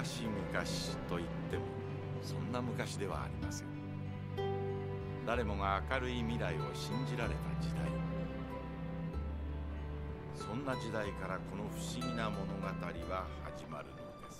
昔々と言ってもそんな昔ではありません。誰もが明るい未来を信じられた時代、そんな時代からこの不思議な物語は始まるのです。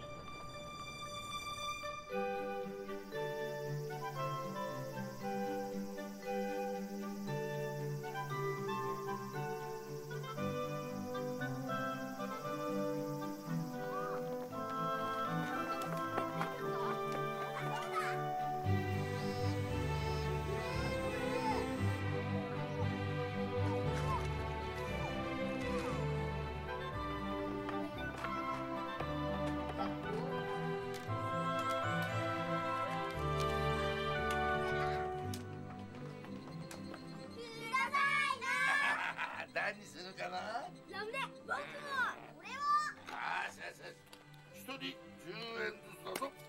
何するかな。 ラムネ、僕も。俺も。 ああ、先生、一人10円ずつだぞ。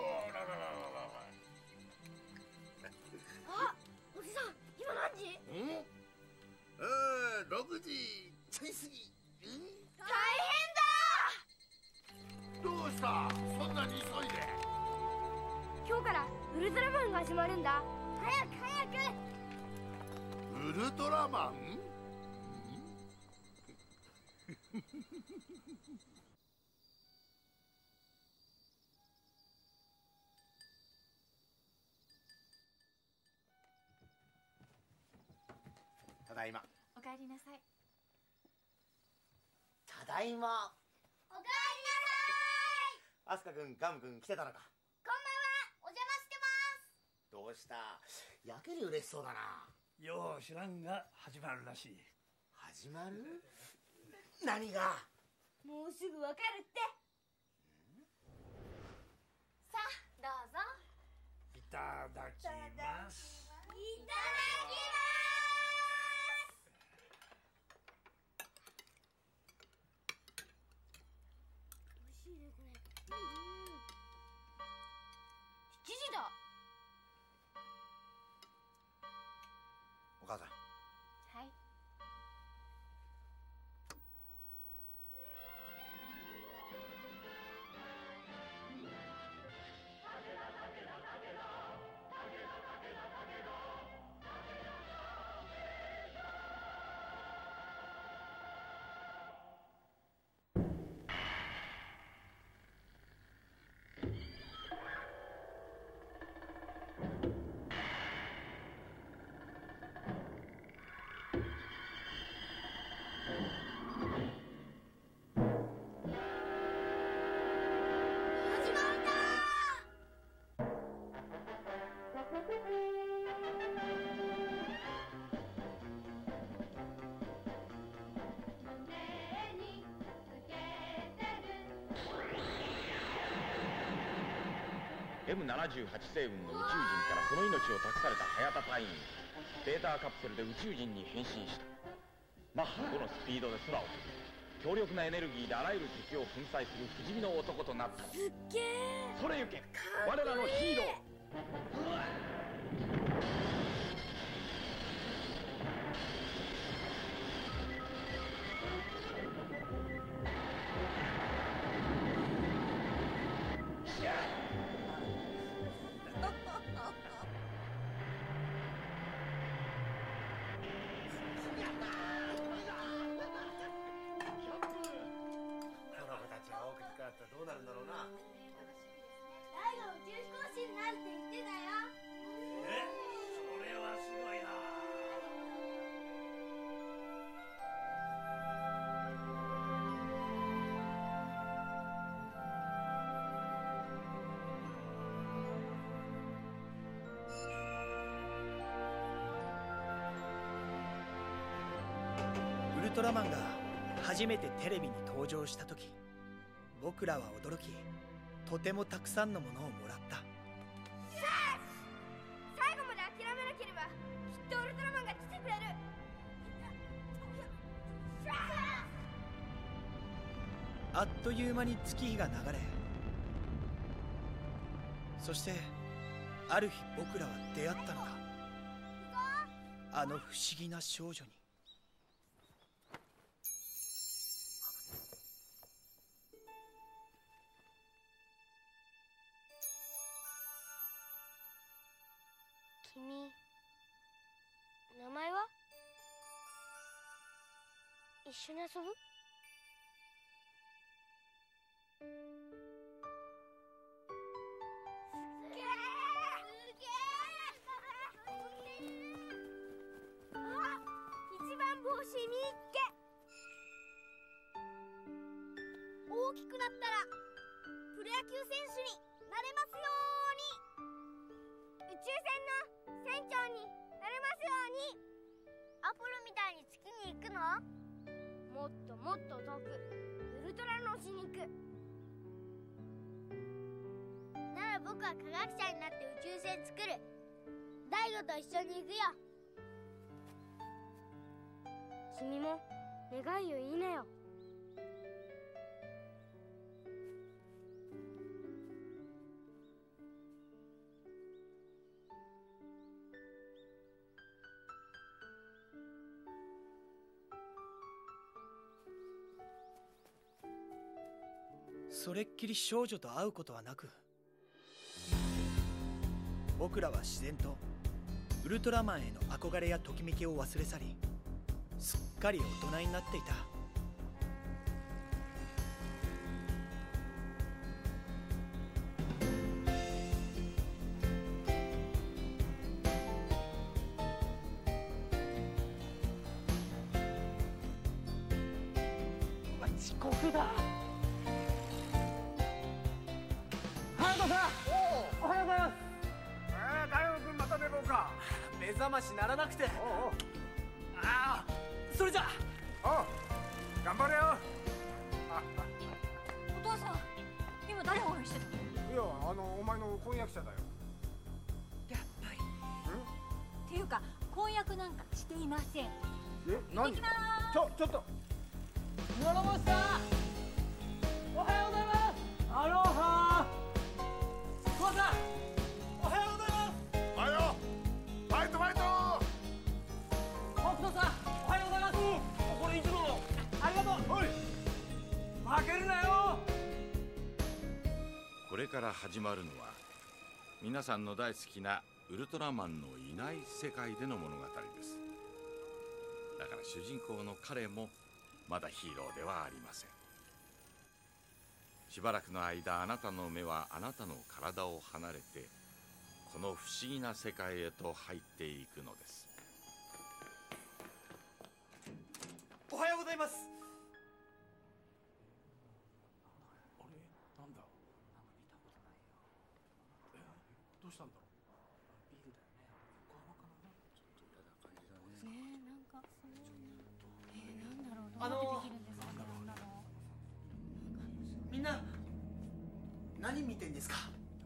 あ、おじさん、今何時 ？6時ちょい過ぎ。 大変だ。 どうした？そんなに急いで。 今日からウルトラマンが始まるんだ。早く早く。 ウルトラマン？ただいま。 お帰りなさい。 ただいま。 おかえりなさい。 アスカ君、ガム君来てたのか。 こんばんは。お邪魔してます。 どうした？やけに嬉しそうだな。 よう知らんが始まるらしい。 始まる？何が？ もうすぐわかるって。 さあ、どうぞ。 いただきます。 いただきます。美味しいねこれ。7時だ。 お母さん。 はい。 M78 星雲の宇宙人からその命を託された早田隊員、データカプセルで宇宙人に変身した。マッハ5のスピードで空を飛び、強力なエネルギーであらゆる敵を粉砕する不死身の男となった。 すっげえ。 それゆけ我らのヒーロー。 どうなるんだろうな。 大が宇宙飛行士になるって言ってたよ。 それはすごいな。 ウルトラマンが初めてテレビに登場した時、僕らは驚き、とてもたくさんのものをもらった。 最後まで諦めなければきっとウルトラマンが来てくれる。 あっという間に月日が流れ、そしてある日僕らは出会ったのだ。あの不思議な少女に。 一緒に遊ぶ？帽子見っけ。大きくなったらプロ野球選手になれますように。宇宙船の船長になれますように。アポロみたいに月に行くの？もっともっと遠くウルトラのしに行く。なら僕は科学者になって宇宙船作る。大悟と一緒に行くよ。君も願いを言いなよ。 それっきり少女と会うことはなく、僕らは自然とウルトラマンへの憧れやときめきを忘れ去り、すっかり大人になっていた。 遅刻だ。 ハヤトさん、おはようございます。 大悟君また寝坊か。 目覚ましならなくて。 おうああ、それじゃ。 おう頑張れよ。 お父さん、今誰応援してるの？ いや、お前の婚約者だよ。 やっぱり。っていうか、婚約なんかしていません。 え、何？ 行きまーす。 ちょっと。 村本さん、おはようございます。アロハー。父さん、おはようございます。 おはよう。ファイトファイト。 北斗さん、おはようございます。これいつもの。ありがとう。おい、負けるなよ。 これから始まるのは皆さんの大好きなウルトラマンのいない世界での物語です。だから主人公の彼もまだヒーローではありません。しばらくの間、あなたの目はあなたの体を離れてこの不思議な世界へと入っていくのです。 おはようございます。 あれ、なんだ。どうしたんだろう。ビールだよね。横浜かな。ちょっと嫌な感じだね。 ねえ、なんかそうなんだろう。どうやってできるんですか？なんだろう。 みんな何見てんですか？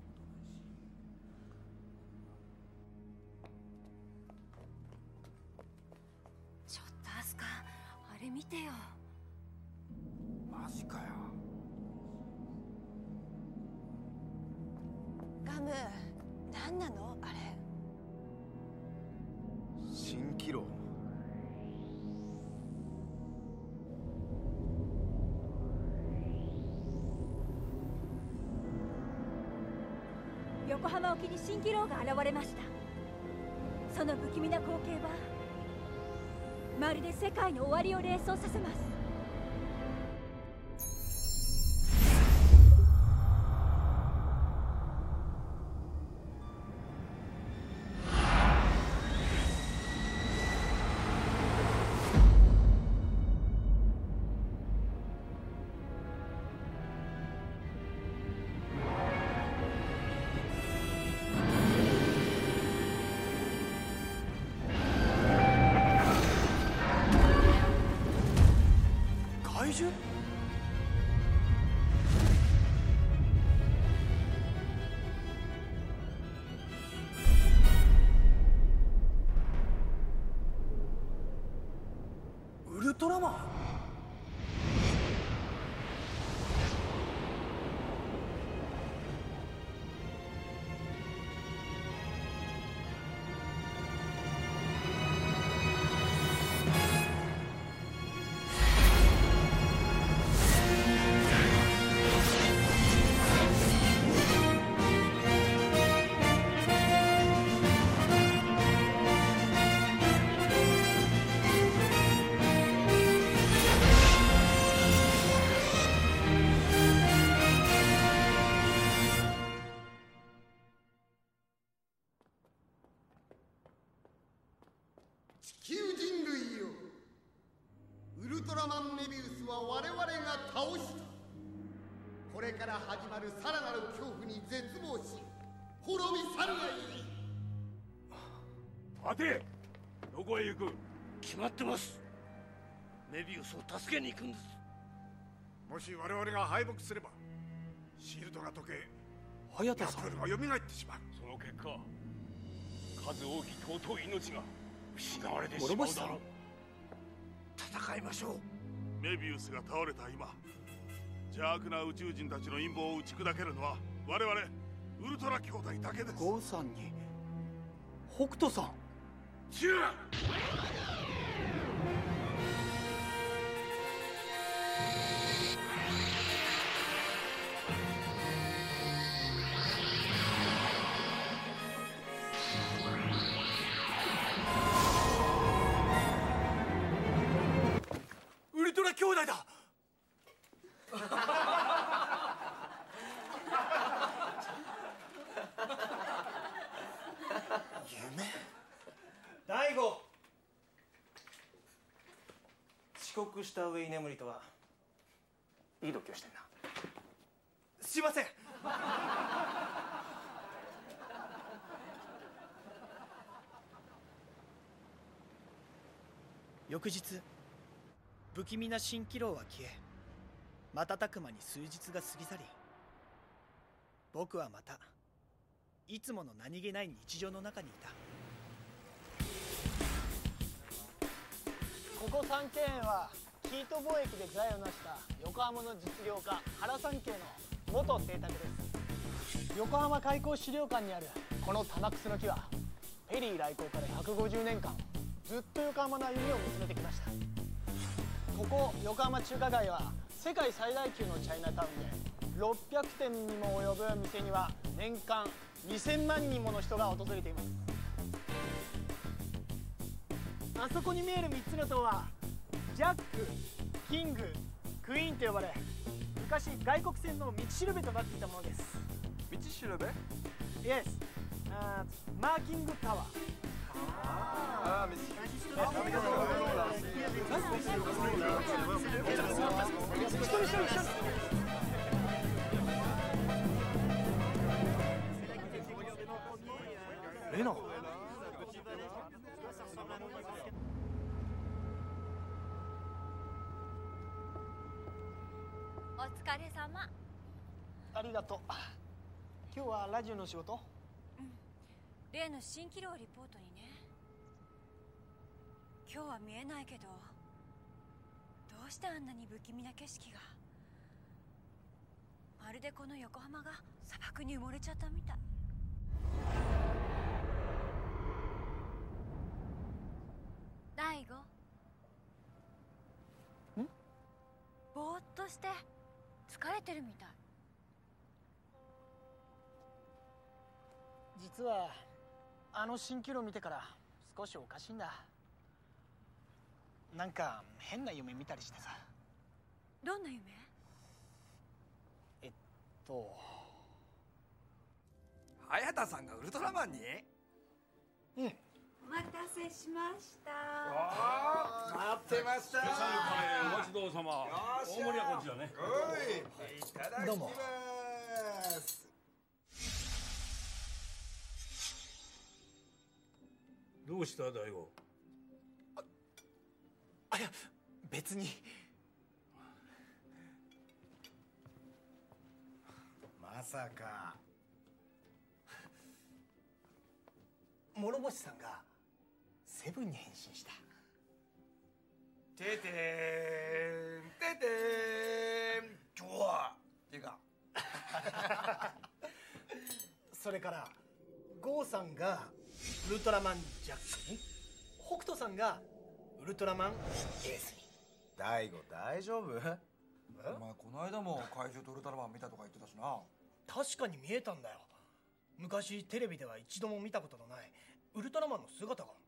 ちょっとアスカ、あれ見てよ。 マジかよ。 ガム、何なのあれ。 蜃気楼。 横浜沖に蜃気楼が現れました。その不気味な光景はまるで世界の終わりを連想させます。 怪獣？ウルトラマン？ 地球人類よ、ウルトラマンメビウスは我々が倒した。これから始まるさらなる恐怖に絶望し滅び去るがいい。 待て、どこへ行く？ 決まってます。メビウスを助けに行くんです。 もし我々が敗北すればシールドが解け、 早田さんヤプールが蘇ってしまう。 その結果、数多き尊い命が失われてしまうだろう。 戦いましょう。 メビウスが倒れた今、邪悪な宇宙人たちの陰謀を打ち砕けるのは我々ウルトラ兄弟だけです。 ゴーさんに北斗さん。 チューウルトラ兄弟だ。夢。 大悟、遅刻した上居眠りとはいい度胸してんな。すいません。翌日、不気味な蜃気楼は消え、瞬く間に数日が過ぎ去り、僕はまたいつもの何気ない日常の中にいた。 ここ三軒園はキート貿易で財を成した横浜の実業家原三景の元邸宅です。横浜開港資料館にあるこの玉楠の木はペリー来航から150年間ずっと横浜の歩みを見つめてきました。ここ横浜中華街は世界最大級のチャイナタウンで600店にも及ぶ店には年間2000万人もの人が訪れています。あそこに見える3つの塔はジャック、キング、クイーンと呼ばれ、昔外国船の道しるべとなっていたものです。 道しるべ？ イエス、マーキングタワー。 レナ。 お疲れ様。 ありがとう。今日はラジオの仕事？ 例の蜃気楼リポートにね。今日は見えないけど、どうしてあんなに不気味な景色が。まるでこの横浜が砂漠に埋もれちゃったみたい。大悟。ぼーっとして疲れてるみたい。 実はあの蜃気楼見てから少しおかしいんだ。なんか変な夢見たりしてさ。 どんな夢？ 早田さんがウルトラマンに？ うん。 お待たせしました。 待ってました。 お待ちどうさま。大盛りはこっちだね。 いただきます。 どうも。 どうした大悟？ いや別に。 まさか諸星さんがセブンに変身した。 ててーんててーんちょわってかそれからゴーさんがウルトラマンジャックに、北斗さんがウルトラマンエースに。 大悟大丈夫？お前この間も怪獣とウルトラマン見たとか言ってたしな。 確かに見えたんだよ。昔テレビでは一度も見たことのないウルトラマンの姿が。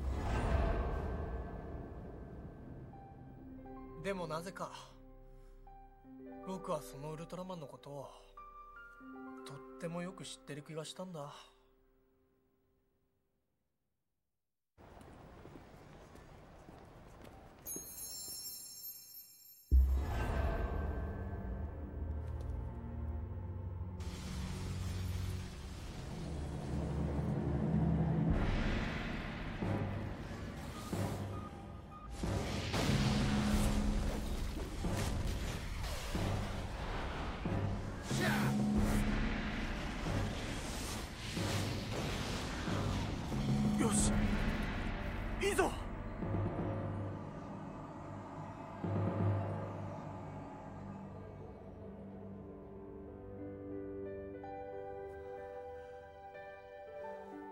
でもなぜか僕はそのウルトラマンのことをとってもよく知ってる気がしたんだ。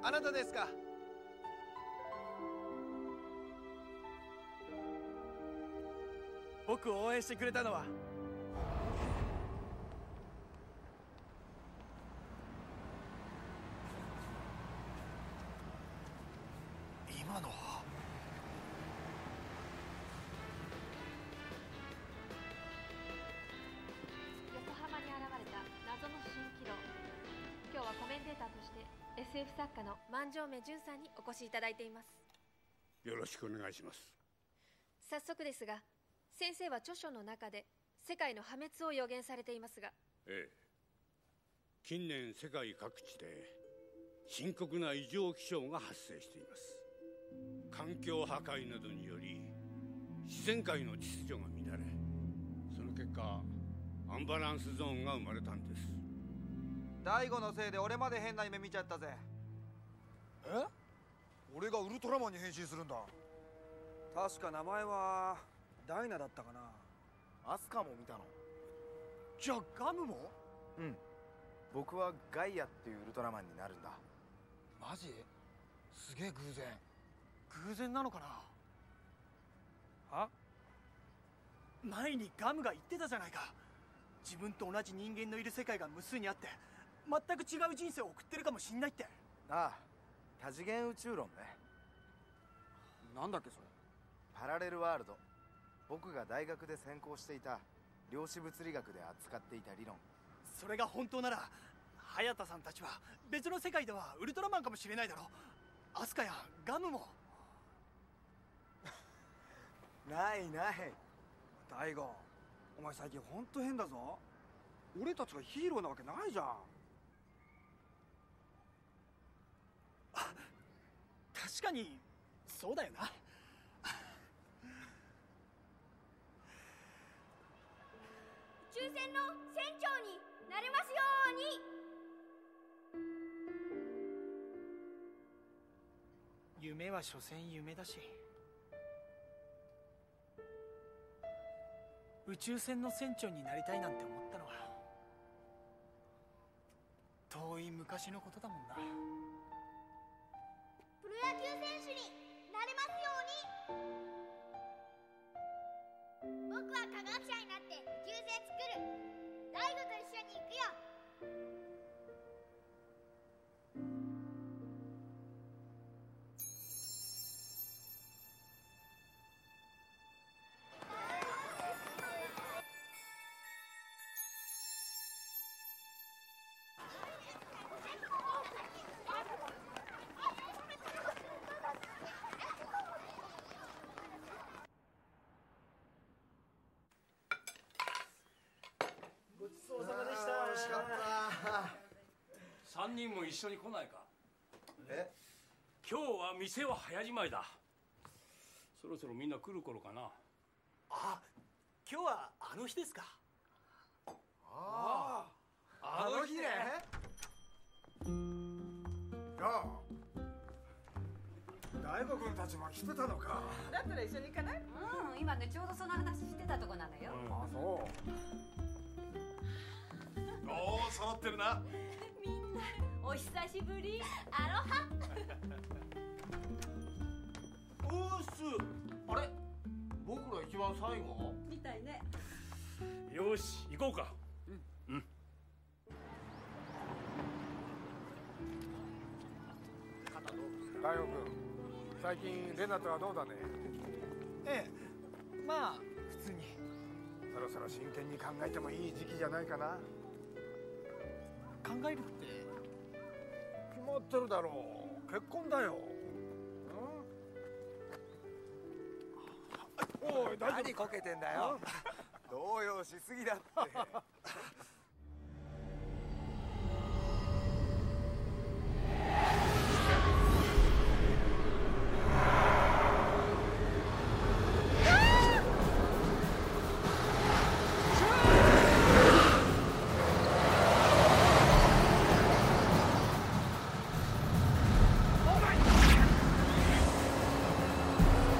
あなたですか？ 僕を応援してくれたのは今のは横浜に現れた謎の蜃気楼。今日はコメンテーターとして SF 作家の万丈目淳さんにお越しいただいています。 よろしくお願いします。 早速ですが、先生は著書の中で世界の破滅を予言されていますが。 ええ、近年世界各地で深刻な異常気象が発生しています。環境破壊などにより自然界の秩序が乱れ、その結果アンバランスゾーンが生まれたんです。 大悟のせいで俺まで変な夢見ちゃったぜ。 え？俺がウルトラマンに変身するんだ。 確か名前はダイナだったかな。 アスカも見たの？ じゃあガムも？ うん、僕はガイアっていうウルトラマンになるんだ。 マジ？すげえ偶然。偶然なのかな？ は？前にガムが言ってたじゃないか。自分と同じ人間のいる世界が無数にあって全く違う人生を送ってるかもしんないって。 ああ、多次元宇宙論ね。 なんだっけそれ。 パラレルワールド。僕が大学で専攻していた量子物理学で扱っていた理論。 それが本当なら早田さんたちは別の世界ではウルトラマンかもしれないだろう。アスカやガムもないない。大悟、お前最近ほんと変だぞ。俺たちがヒーローなわけないじゃん。 確かにそうだよな。 宇宙船の船長になれますように。 夢は所詮夢だし、宇宙船の船長になりたいなんて思ったのは遠い昔のことだもんな。 プロ野球選手になれますように。僕は科学者になって宇宙船作る。大悟と一緒に行くよ。 ごちそうさまでした。美味しかった。 3人も一緒に来ないか。 え？ 今日は店は早じまいだ。そろそろみんな来る頃かな。 あ、今日はあの日ですか。 あの日ね。 ああ、大悟君たちも来てたのか。 だったら一緒に行かない？ うん、今ねちょうどその話してたとこなのよ。 あ、そう。 おお、揃ってるな。 みんなお久しぶり。 アロハ。 うっす。あれ？僕ら一番最後？ みたいね。 よし、行こうか。うん。 大悟君、最近レナとはどうだね。 ええ、まあ普通に。 そろそろ真剣に考えてもいい時期じゃないかな。 考えるって決まってるだろう。結婚だよ。おい、大丈夫？ 何こけてんだよ。動揺しすぎだって。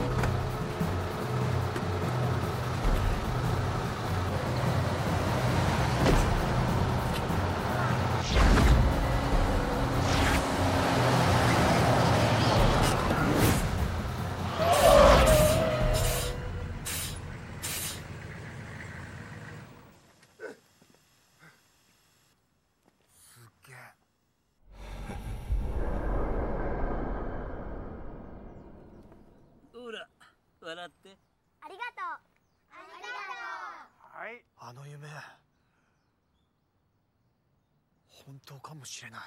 大って。 ありがとう。ありがとう。 はい。あの夢本当かもしれない。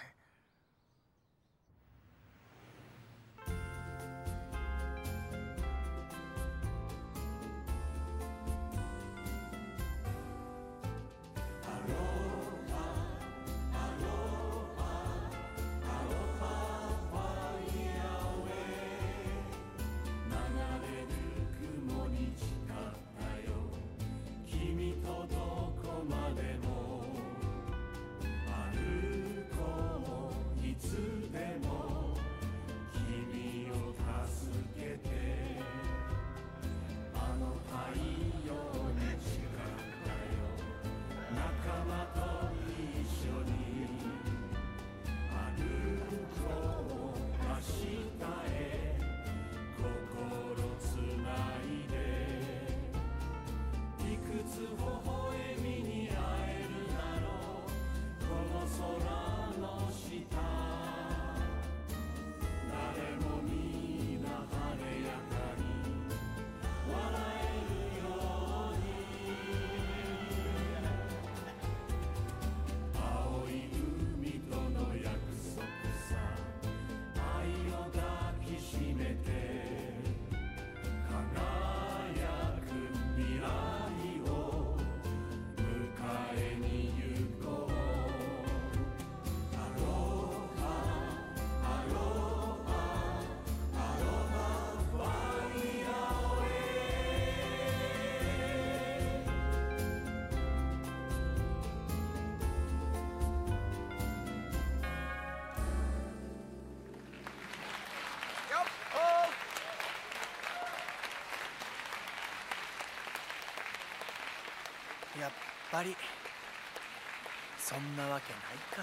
やっぱりそんなわけないか。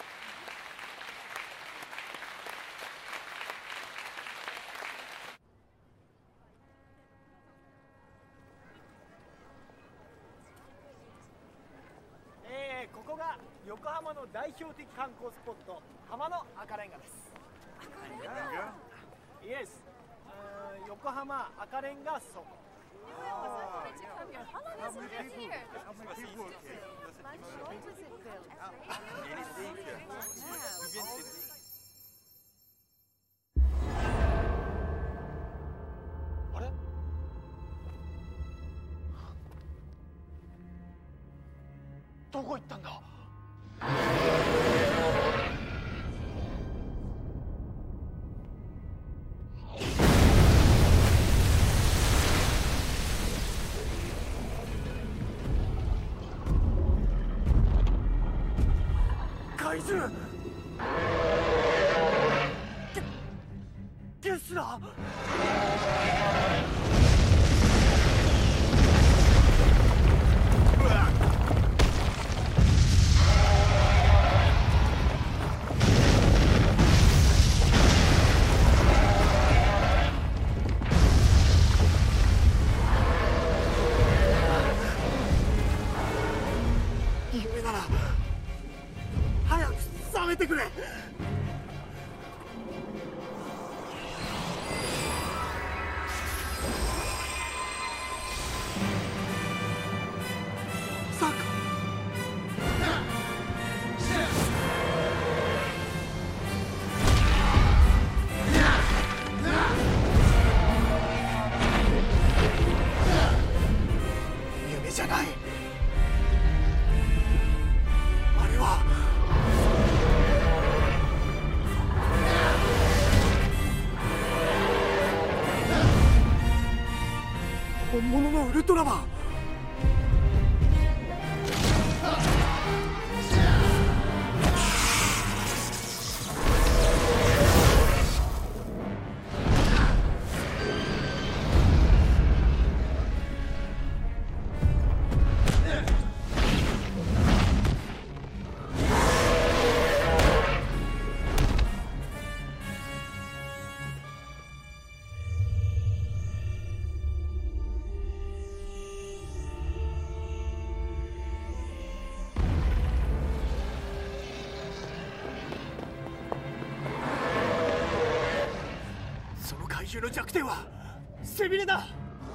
ここが横浜の代表的観光スポット、浜の赤レンガです。赤レンガ？ Yes、横浜赤レンガ倉庫。あれ？どこ行ったんだ？怪獣！ゲスラー！夢なら早く覚めてくれ。サク夢じゃない。あれは本物のウルトラマン。その怪獣の弱点は背びれだ。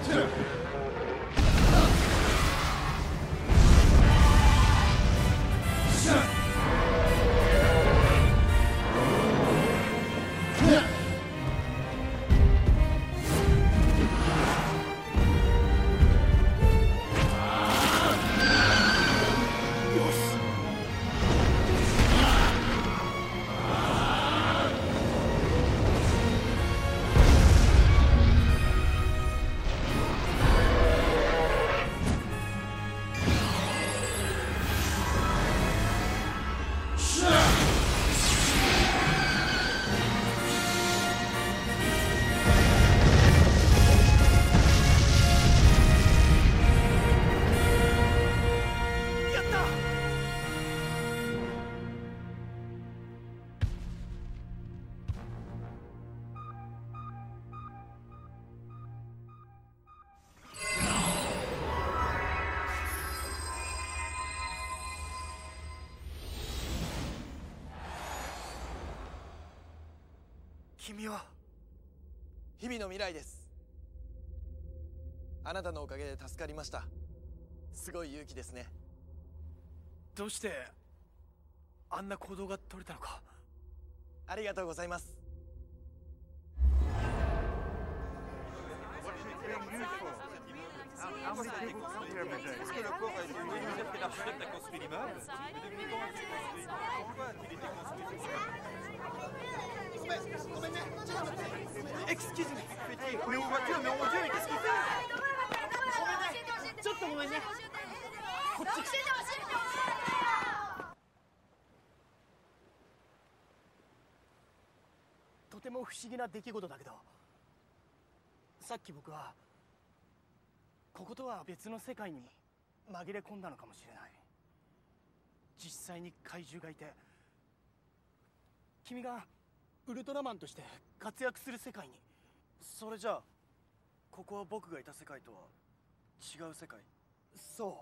君は日々の未来です。あなたのおかげで助かりました。すごい勇気ですね。 どうしてあんな行動が取れたのか。 ありがとうございます。 Excuse me. Mais on voiture, mais mon Dieu, mais qu'est-ce qu'il fait? ちょっとごめんね。こっち来て。とても不思議な出来事だけど、さっき僕はこことは別の世界に紛れ込んだのかもしれない。実際に怪獣がいて、君がウルトラマンとして活躍する世界に。 それじゃあここは僕がいた世界とは違う世界？ そう。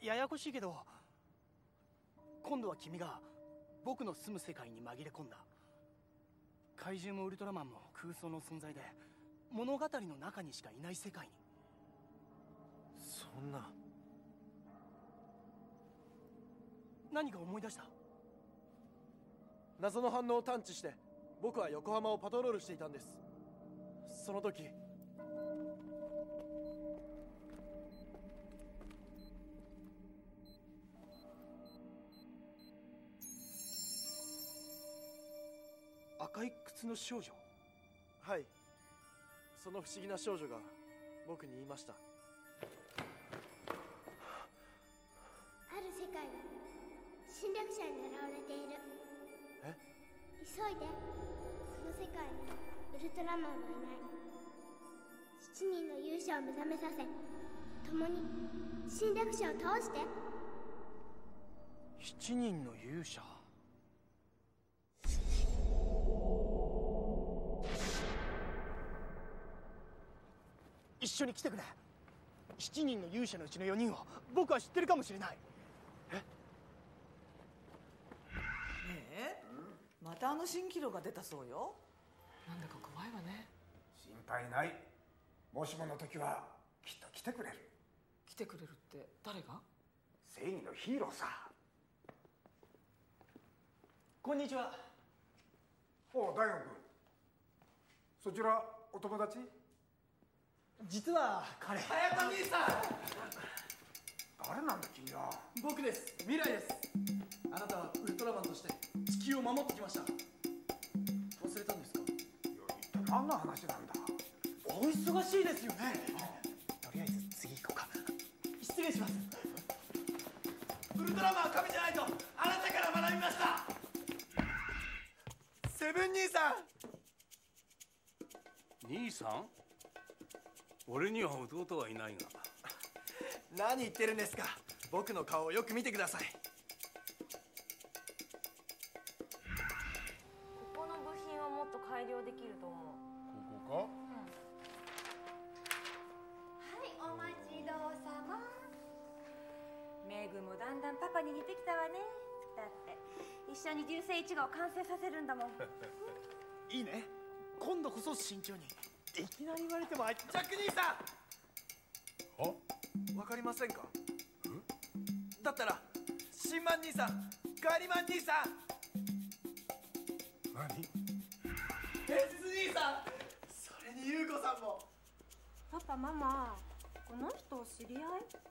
ややこしいけど、今度は君が僕の住む世界に紛れ込んだ。怪獣もウルトラマンも空想の存在で、物語の中にしかいない世界に。 そんな。 何か思い出した？ 謎の反応を探知して僕は横浜をパトロールしていたんです。その時赤い靴の少女。 はい、その不思議な少女が僕に言いました。 ある世界が侵略者に狙われている。 え？ 急いで。その世界にウルトラマンはいない。7人の勇者を目覚めさせ、共に侵略者を倒して。 7人の勇者。一緒に来てくれ。7人の勇者のうちの4人を僕は知ってるかもしれない。 ねえ、またあの蜃気楼が出たそうよ。なんだか怖いわね。 心配ない。もしもの時はきっと来てくれる。 来てくれるって誰が？ 正義のヒーローさ。 こんにちは。 おう、大悟君。そちらお友達？ 実は彼。 隼人兄さん。誰なんだ君は。 僕です。未来です。 あなたはウルトラマンとして地球を守ってきました。忘れたんですか？ 一体何の話なんだ。 お忙しいですよね。とりあえず次行こうか。失礼します。ウルトラマンは神じゃないとあなたから学びました。 セブン兄さん。 兄さん？俺には弟はいないが。 何言ってるんですか。僕の顔をよく見てください。 ここの部品はもっと改良できると思う。 ここか？ はい、お待ちどうさま。メグもだんだんパパに似てきたわね。だって一緒に流星1号を完成させるんだもん。 いいね。今度こそ慎重に。 いきなり言われてもジャック兄さん。わかりませんか？だったら新マン兄さん、ガリマン兄さん、 何？ エス兄さん、それに優子さんも。 パパママ、この人知り合い？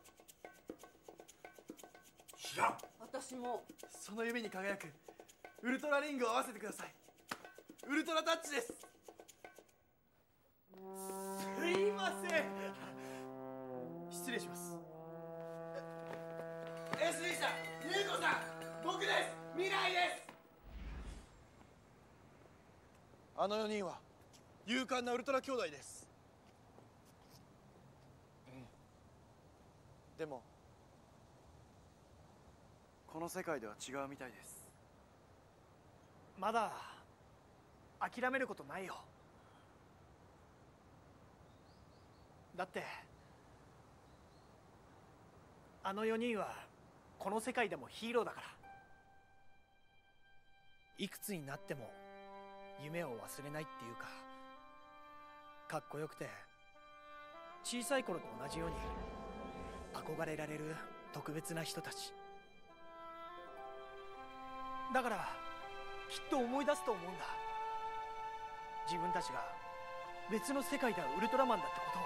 知らん。 私も。 その指に輝くウルトラリングを合わせてください。ウルトラタッチです。すいません、失礼します。エス兄さん、優子さん、僕です。未来です。あの4人は勇敢なウルトラ兄弟です。でもこの世界では違うみたいです。まだ諦めることないよ。だってあの4人はこの世界でもヒーローだから。いくつになっても夢を忘れないっていうか、かっこよくて小さい頃と同じように憧れられる特別な人たちだから、きっと思い出すと思うんだ。自分たちが別の世界ではウルトラマンだってことを。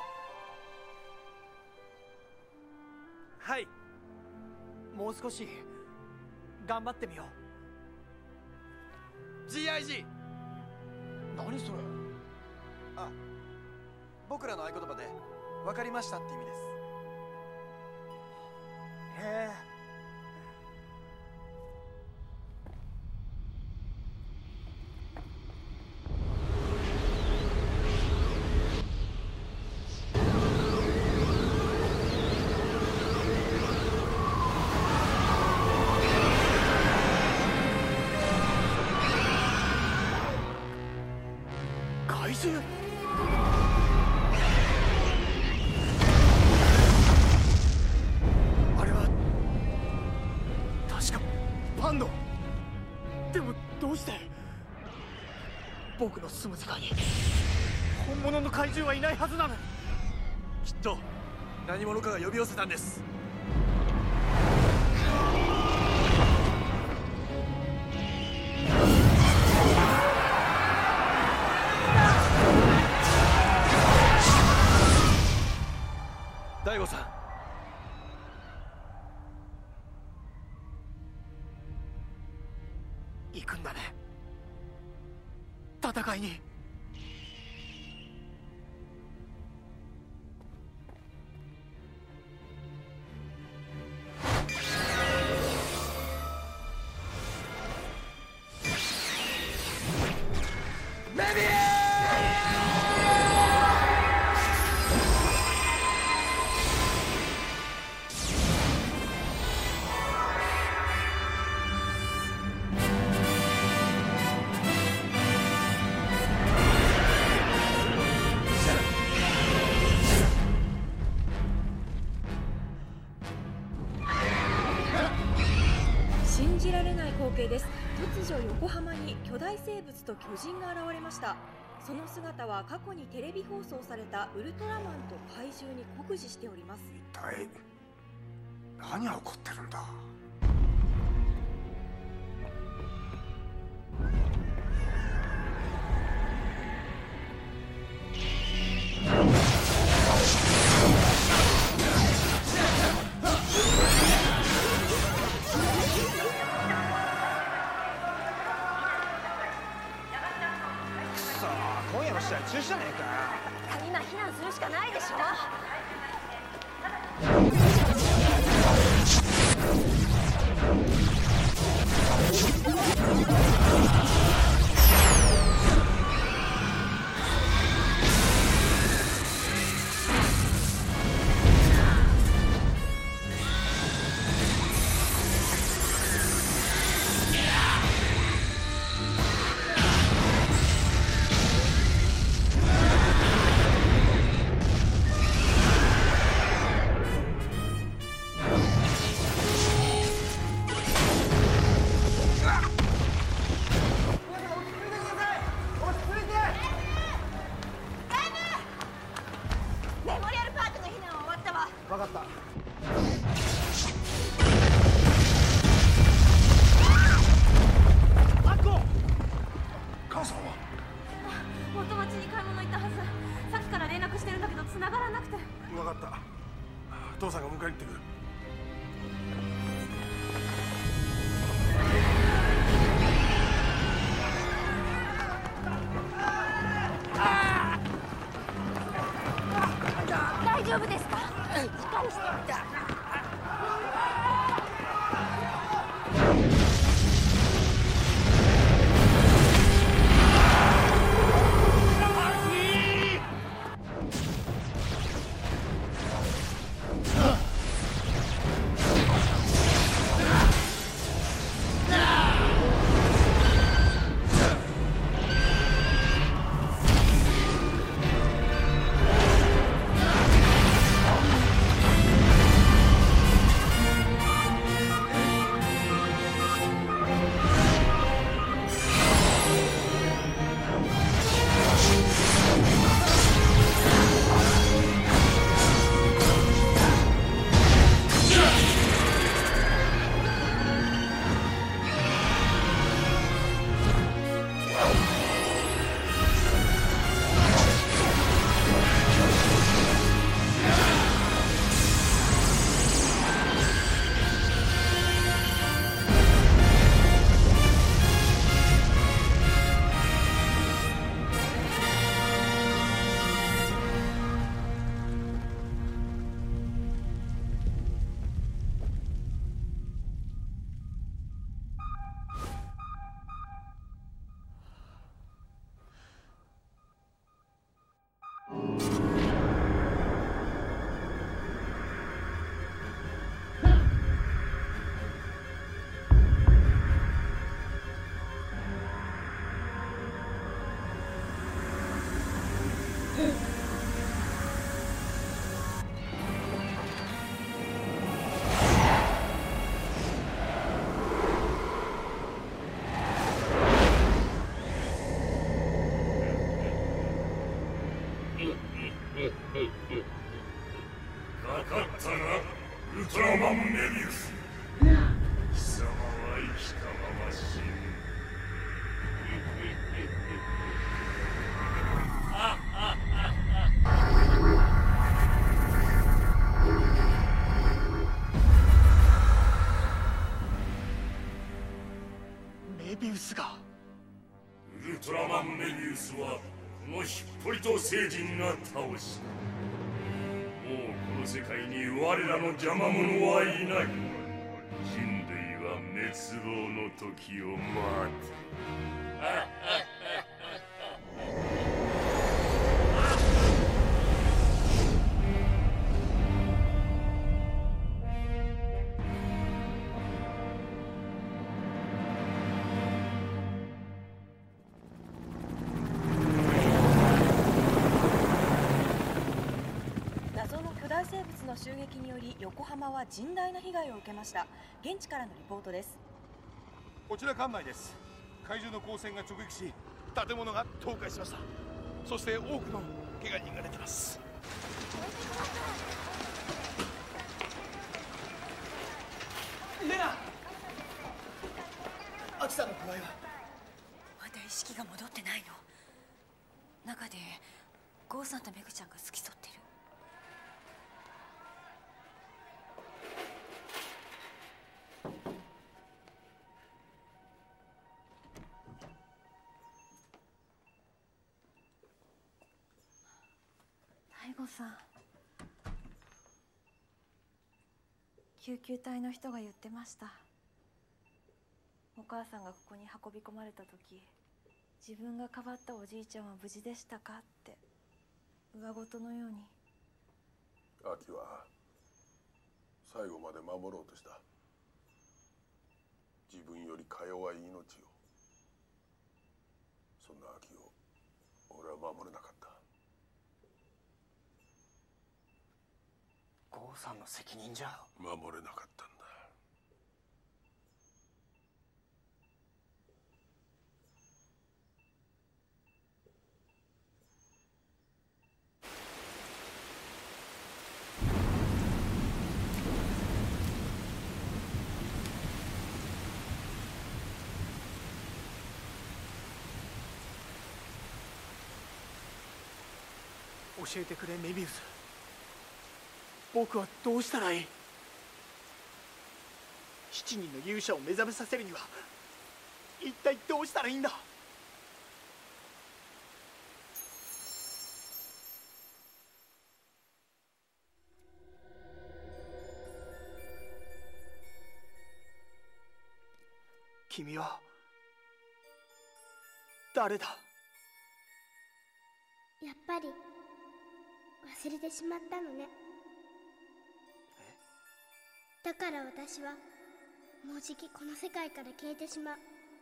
はい、もう少し頑張ってみよう。 GIG。 何それ？あ、僕らの合言葉で分かりましたって意味です。へえ。怪獣？あれは確かパンド。でもどうして僕の住む世界に本物の怪獣はいないはずなのに。きっと何者かが呼び寄せたんです。大悟さん、行くんだね、戦いに。メビー！ 信じられない光景です。突如横浜に巨大生物と巨人が現れました。その姿は過去にテレビ放送されたウルトラマンと怪獣に酷似しております。 一体何が起こってるんだ？ 今夜の試合中止じゃねえかよ。 今避難するしかないでしょ。 った。 アッコ、母さんは？ 元町に買い物行ったはず。さっきから連絡してるんだけど繋がらなくて。 分かった。父さんが迎えに行ってくる。 大丈夫ですか？しっかりして。 かかったな、ウルトラマンメビウス。貴様は生きたまま死ぬ。 メビウスが。 ウルトラマンメビウスはこのヒッポリト星人が倒した。もうこの世界に我らの邪魔者はいない。人類は滅亡の時を待て。 生物の襲撃により横浜は甚大な被害を受けました。現地からのリポートです。 こちら管内です。怪獣の光線が直撃し、建物が倒壊しました。そして多くの怪我人が出てます。 レナ、アキさんの具合は？ まだ意識が戻ってないの。中でゴーさんとメグちゃんが付き添ってる。大吾さん、救急隊の人が言ってました。お母さんがここに運び込まれた時、自分がかばったおじいちゃんは無事でしたかって上事のように。 アキは最後まで守ろうとした。自分よりか弱い命を。そんなアキを俺は守れなかった。 郷さんの責任じゃ。 守れなかったんだ。 教えてくれメビウス。僕はどうしたらいい？7人の勇者を目覚めさせるには一体どうしたらいいんだ？君は誰だ？ やっぱり忘れてしまったのね。だから私はもうじきこの世界から消えてしま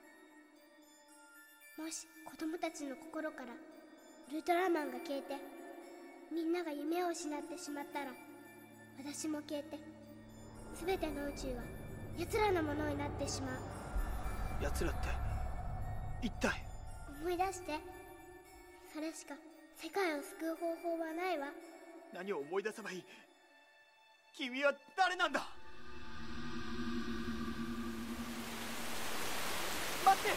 う。もし子供たちの心からウルトラマンが消えてみんなが夢を失ってしまったら、私も消えて全ての宇宙は奴らのものになってしまう。 奴らって一体？ 思い出して。それしか世界を救う方法はないわ。 何を思い出せばいい？君は誰なんだ？待って！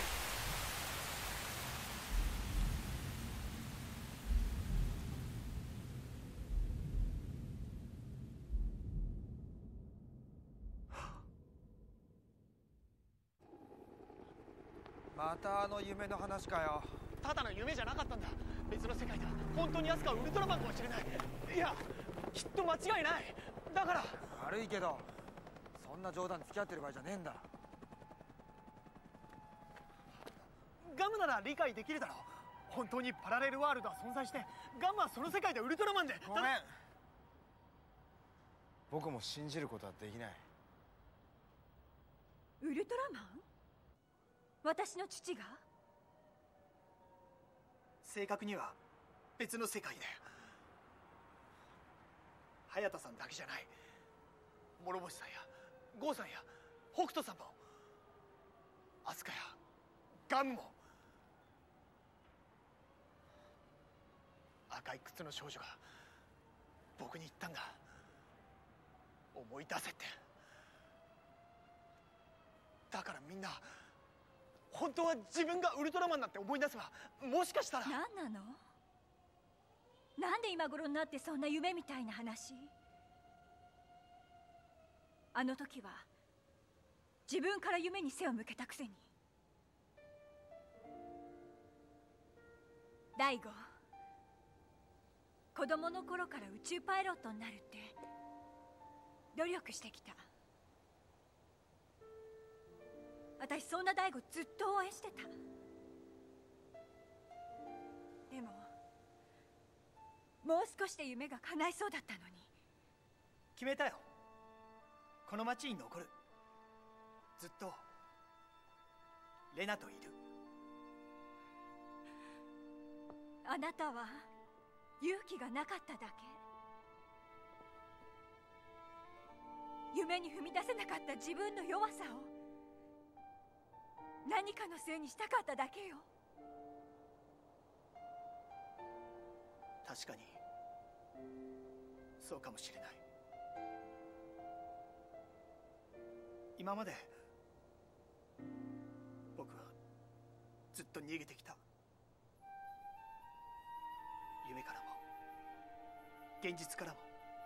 またあの夢の話かよ。 ただの夢じゃなかったんだ。別の世界では本当にアスカはウルトラマンかもしれない。いや、きっと間違いない。だから。 悪いけどそんな冗談付き合ってる場合じゃねえんだ。 ガムなら理解できるだろう。本当にパラレルワールドは存在して、ガムはその世界でウルトラマンで。 ごめん。僕も信じることはできない。 ウルトラマン？私の父が？ 正確には別の世界で。隼人さんだけじゃない。諸星さんや郷さんや北斗さんも、アスカやガムも。赤い靴の少女が僕に言ったんだ。思い出せって。だからみんな本当は自分がウルトラマンなんて思い出せば、もしかしたら。 何なの？なんで今頃になってそんな夢みたいな話？あの時は自分から夢に背を向けたくせに。大吾、子供の頃から宇宙パイロットになるって努力してきた。私そんな大吾ずっと応援してた。でももう少しで夢が叶いそうだったのに。 決めたよ。この町に残る。ずっとレナといる。 あなたは勇気がなかっただけ。夢に踏み出せなかった自分の弱さを何かのせいにしたかっただけよ。 確かにそうかもしれない。今まで僕はずっと逃げてきた。夢からも現実からも。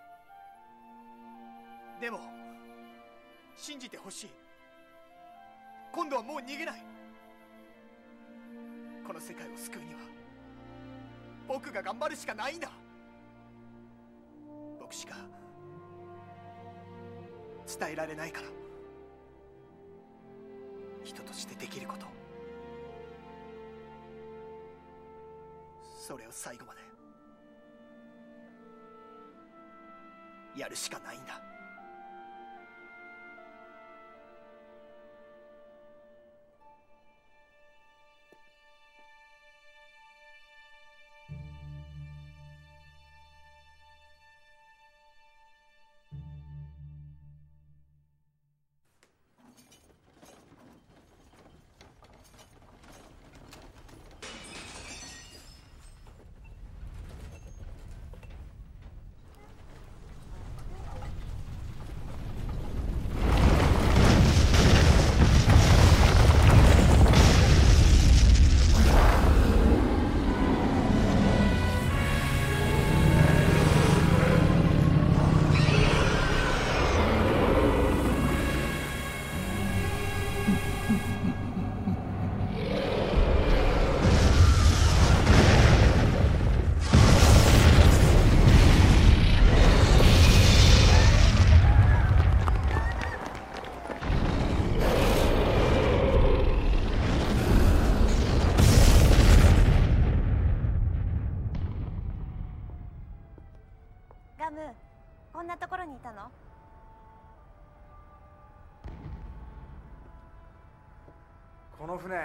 でも信じてほしい。今度はもう逃げない。この世界を救うには僕が頑張るしかないんだ。僕しか伝えられないから。人としてできること、それを最後までやるしかないんだ。 ラム、こんなところにいたの？ この船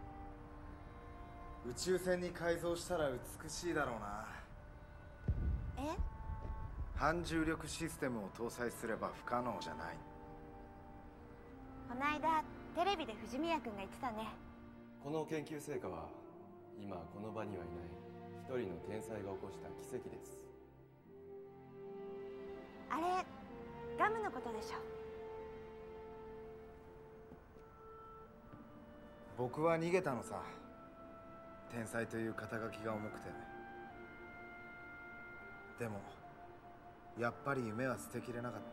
宇宙船に改造したら美しいだろうな。 え？ 反重力システムを搭載すれば不可能じゃない。 この間テレビで藤宮君が言ってたね。 この研究成果は今この場にはいない一人の天才が起こした奇跡です。 あれガムのことでしょ？ 僕は逃げたのさ。天才という肩書きが重くて。でもやっぱり夢は捨てきれなかった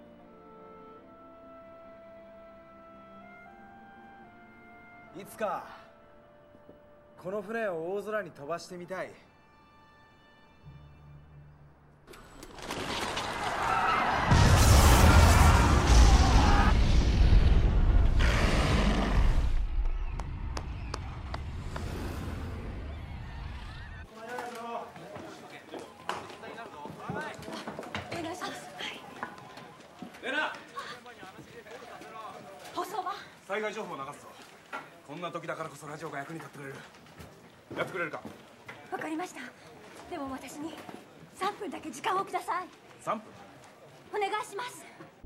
。いつかこの船を大空に飛ばしてみたい。 お願いします。 レナ、 放送は？ 災害情報を流すぞ。こんな時だからこそラジオが役に立ってくれる。やってくれるか？ わかりました。でも私に3分だけ時間をください。 3分？ お願いします。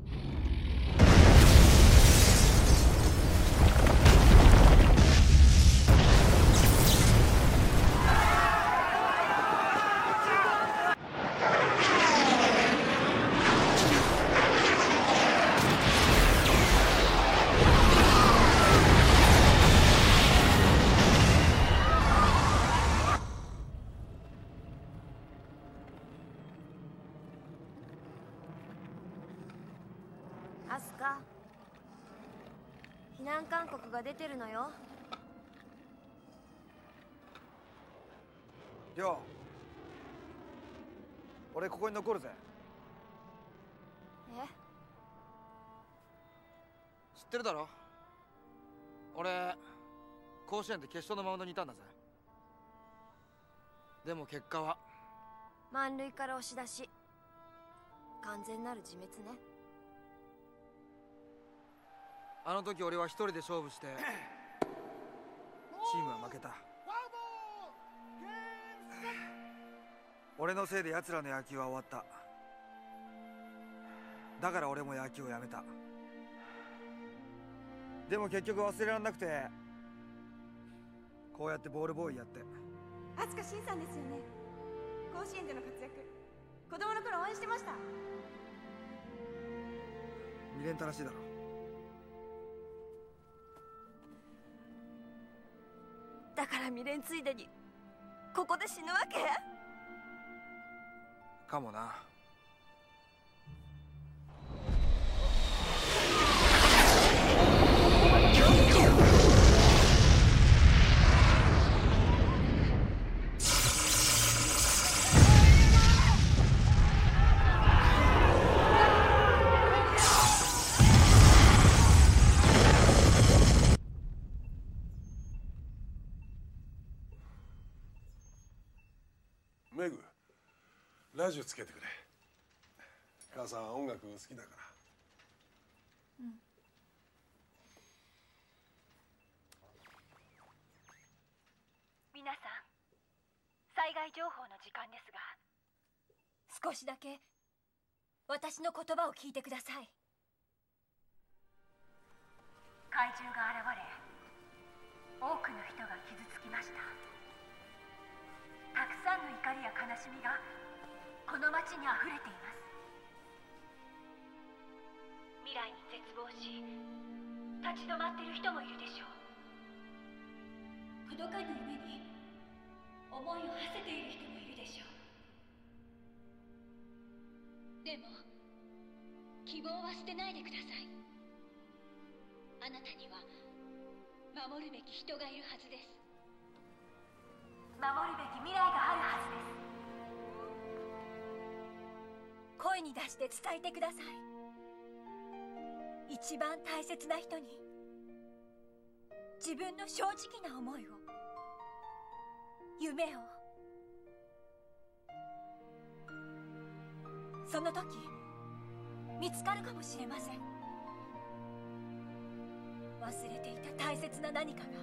アスカ、避難勧告が出てるのよ。 りょう、俺ここに残るぜ。 え？ 知ってるだろ？俺甲子園で決勝のマウンドにいたんだぜ。でも結果は満塁から押し出し、完全なる自滅ね。 あの時俺は一人で勝負してチームは負けた。俺のせいで奴らの野球は終わった。だから俺も野球をやめた。でも結局忘れられなくて、こうやってボールボーイやって。 飛鳥慎さんですよね。甲子園での活躍、子供の頃応援してました。 未練たらしいだろ。 だから未練ついでにここで死ぬわけ？ かもな。 メグ、ラジオつけてくれ。母さん音楽好きだから。 うん。 皆さん、災害情報の時間ですが、 少しだけ私の言葉を聞いてください。 怪獣が現れ、多くの人が傷つきました。たくさんの怒りや悲しみがこの街にあふれています。未来に絶望し、立ち止まっている人もいるでしょう。 届かぬ夢に思いを馳せている人もいるでしょう。でも希望は捨てないでください。あなたには守るべき人がいるはずです。 守るべき未来があるはずです。 声に出して伝えてください。一番大切な人に自分の正直な思いを、夢を。 その時見つかるかもしれません。忘れていた大切な何かが、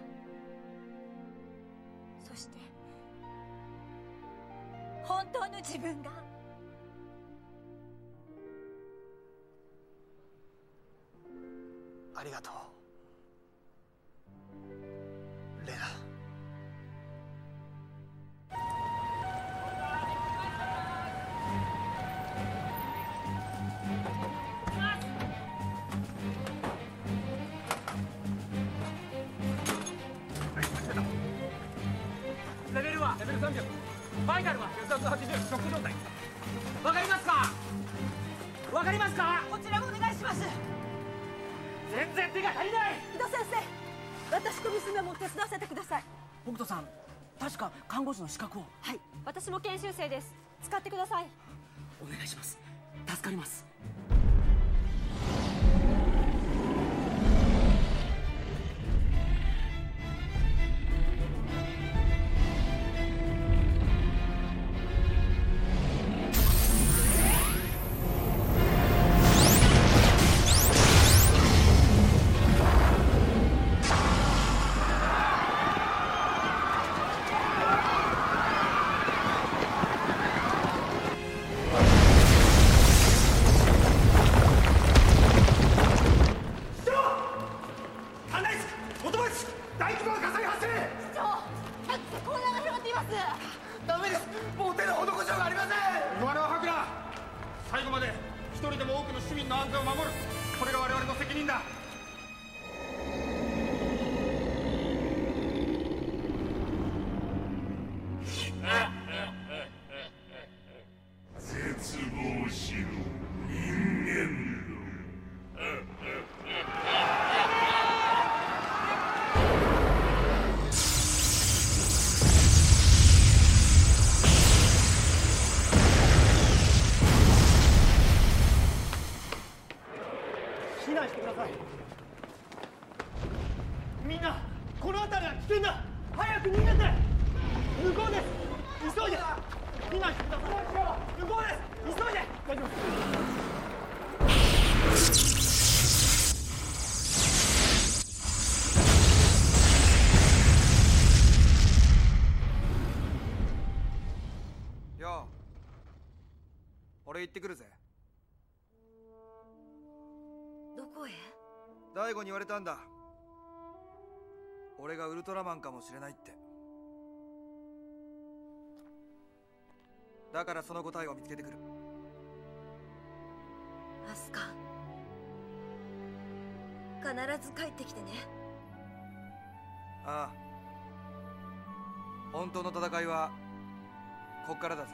そして本当の自分が。 ありがとうレナ。 レベルはレベル300、バイタルは血圧80、ショック状態。わかりますか？わかりますか？ こちらもお願いします。 全然手が足りない。 井戸先生、私と娘も手伝わせてください。 北斗さん、確か看護師の資格を。 はい、私も研修生です。使ってください。 お願いします。助かります。 最後まで一人でも多くの市民の安全を守る、これが我々の責任だ。 絶望しろ人間避難してください。みんな、この辺りは危険だ。早く逃げて。向こうです。急いで避難してください。向こうです。急いで。大丈夫です。 よう、俺行ってくるぜ。 どこへ？ 大悟に言われたんだ。俺がウルトラマンかもしれないって。だからその答えを見つけてくる。 アスカ、必ず帰ってきてね。 ああ、本当の戦いはこっからだぜ。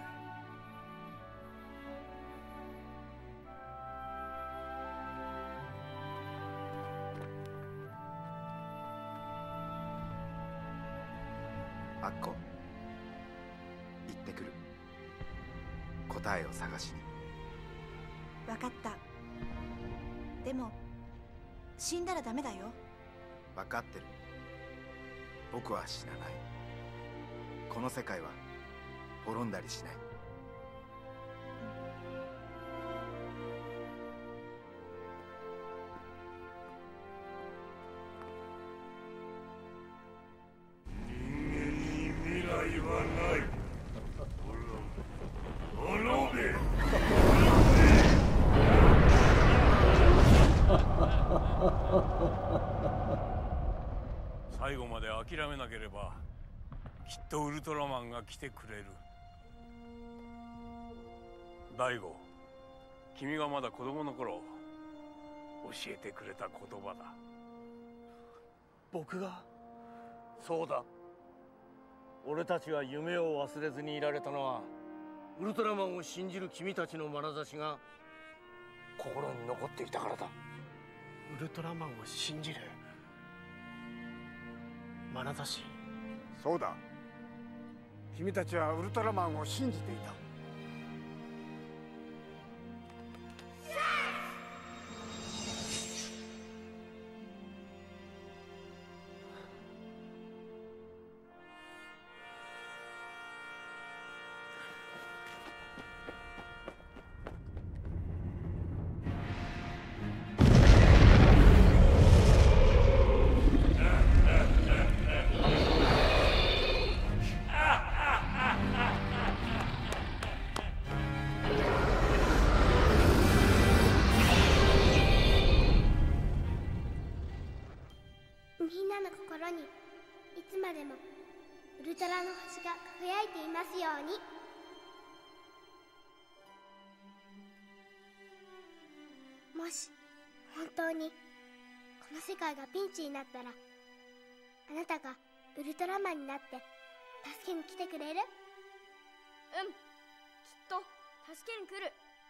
アッコ、行ってくる。答えを探しに。 分かった。でも死んだらダメだよ。 分かってる。僕は死なない。この世界は滅んだりしない。 未来はない。滅べ。 最後まで諦めなければきっとウルトラマンが来てくれる。大悟、君がまだ子供の頃教えてくれた言葉だ。 僕が？そうだ。俺たちが夢を忘れずにいられたのはウルトラマンを信じる君たちの眼差しが心に残っていたからだ。 ウルトラマンを信じる眼差し。 そうだ。君たちはウルトラマンを信じていた。 でもウルトラの星が輝いていますように。もし本当にこの世界がピンチになったら、あなたがウルトラマンになって助けに来てくれる？ うん、きっと助けに来る。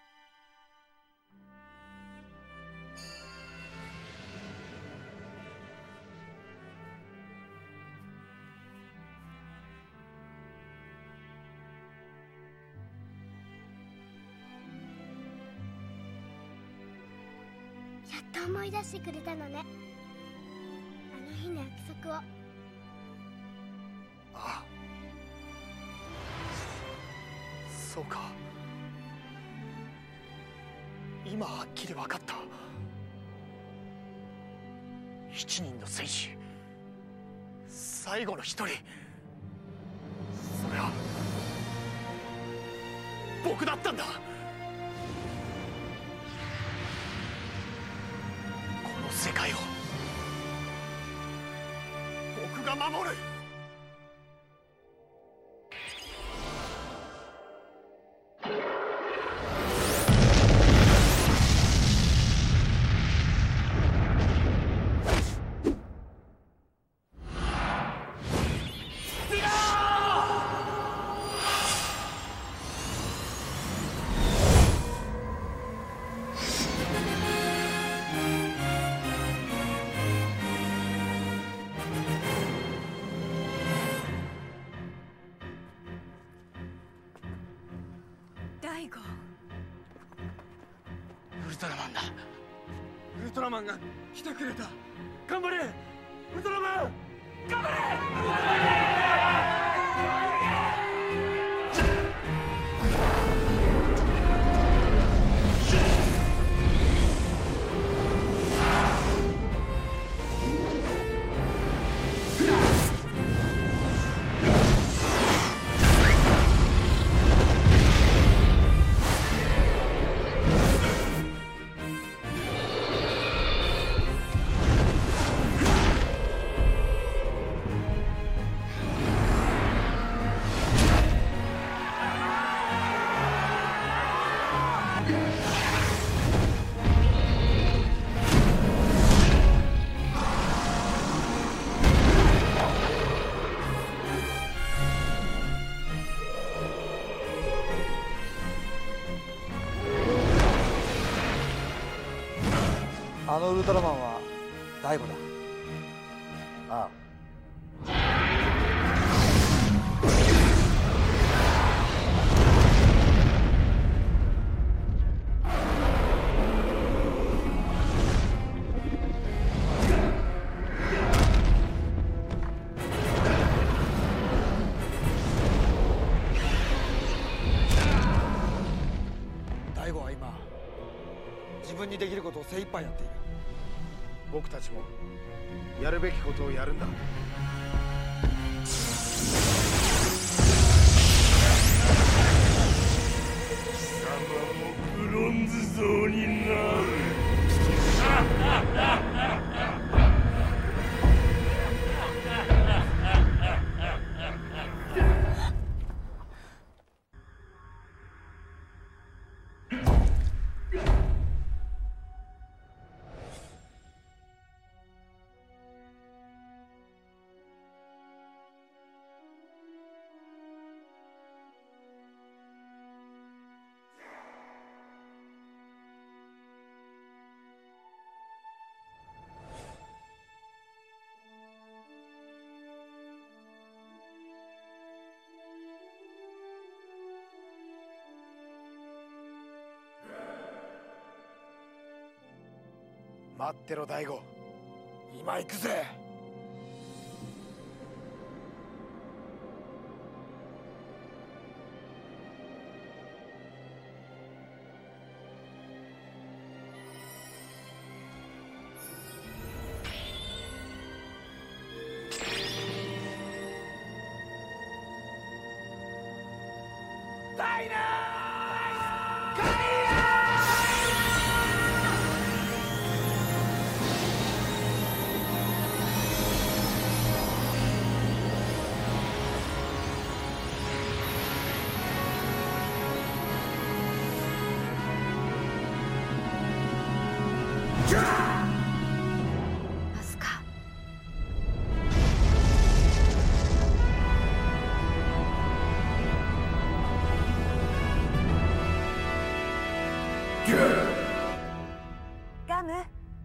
やっと思い出してくれたのね、あの日の約束を。 ああ、そうか。今はっきり分かった。7人の戦士、最後の1人、それは僕だったんだ。この世界を僕が守る。 大悟、 ウルトラマンだ。 ウルトラマンが来てくれた。頑張れウルトラマン、頑張れ。 あのウルトラマンは大悟だ。ああ。大悟は今自分にできることを精一杯やっている。 僕たちもやるべきことをやるんだ。 貴様もブロンズ像になる。 待ってろ大悟、今行くぜ。 ダイナーアスカ。 ガム。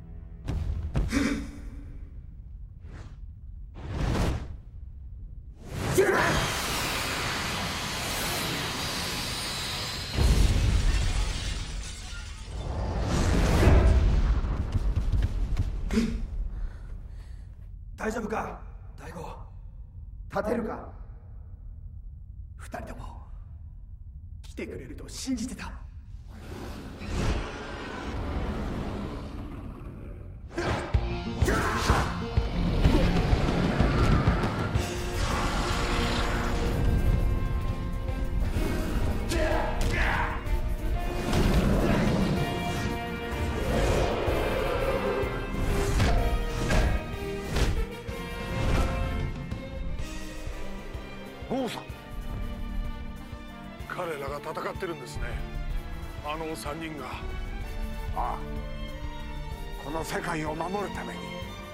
大丈夫か大吾。 立てるか。二人とも来てくれると信じてた。 王さん、彼らが戦ってるんですね。あの3人が。 ああ、この世界を守るために。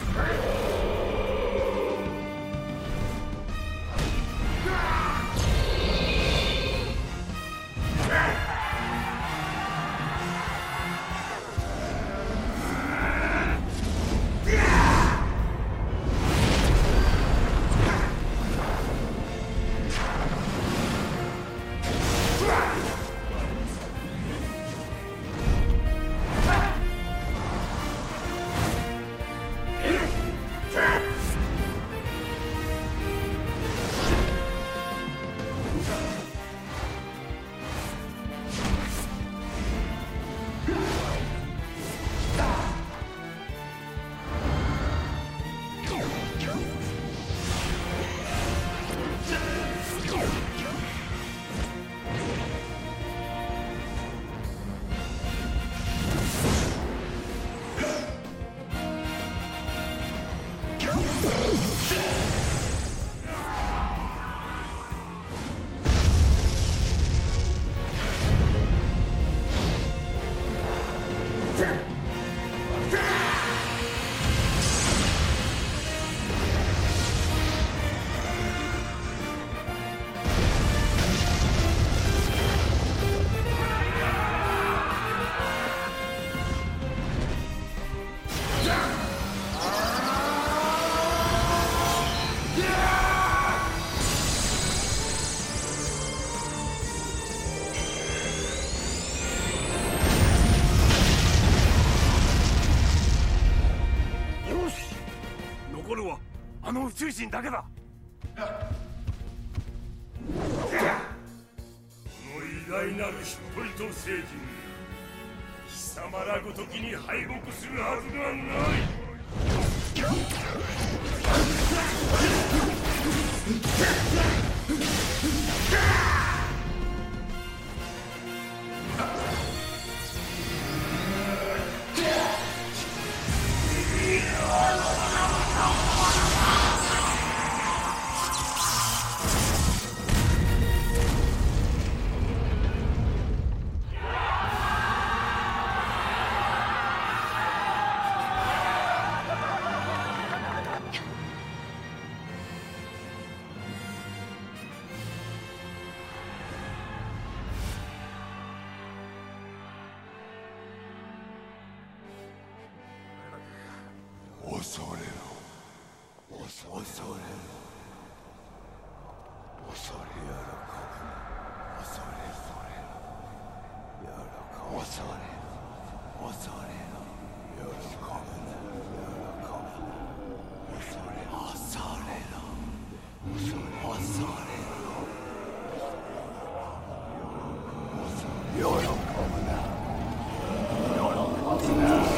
残るはあの宇宙人だけだ。 この偉大なるヒッポリト星人、貴様らごときに敗北するはずがない。 恐れろ、恐れろ、恐れ喜ぶ、恐れ喜ぶ、恐れ恐れろ、喜ぶな、喜ぶ、恐れろ、恐れろ、恐れろ、喜ぶな、喜ぶな。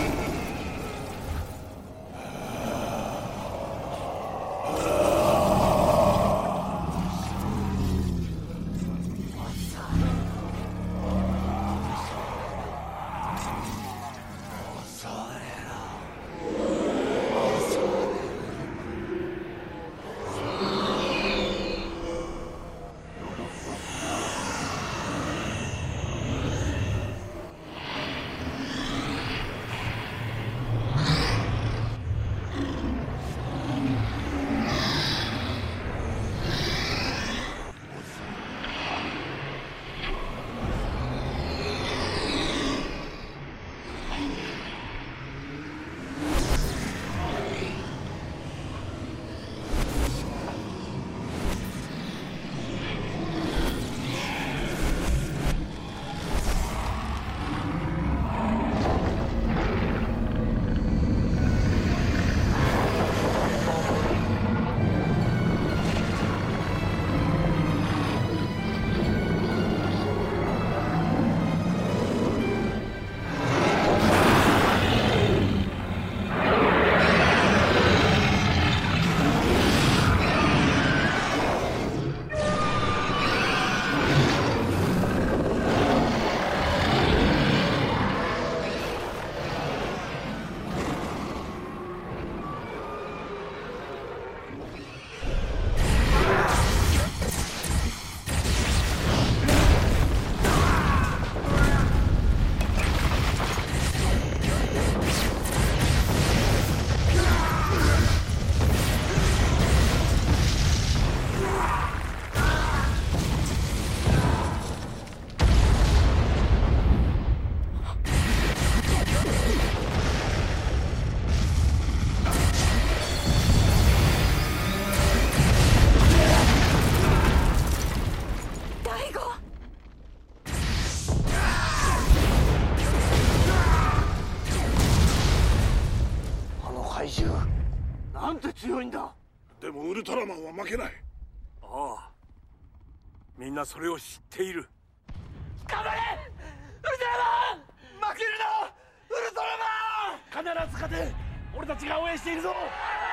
強いんだ。 でもウルトラマンは負けない。 ああ、みんなそれを知っている。 頑張れウルトラマン、負けるなウルトラマン。必ず勝て、俺たちが応援しているぞ。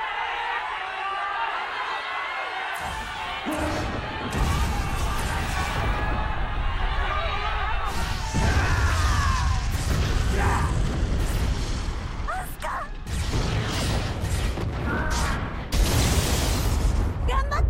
頑張って。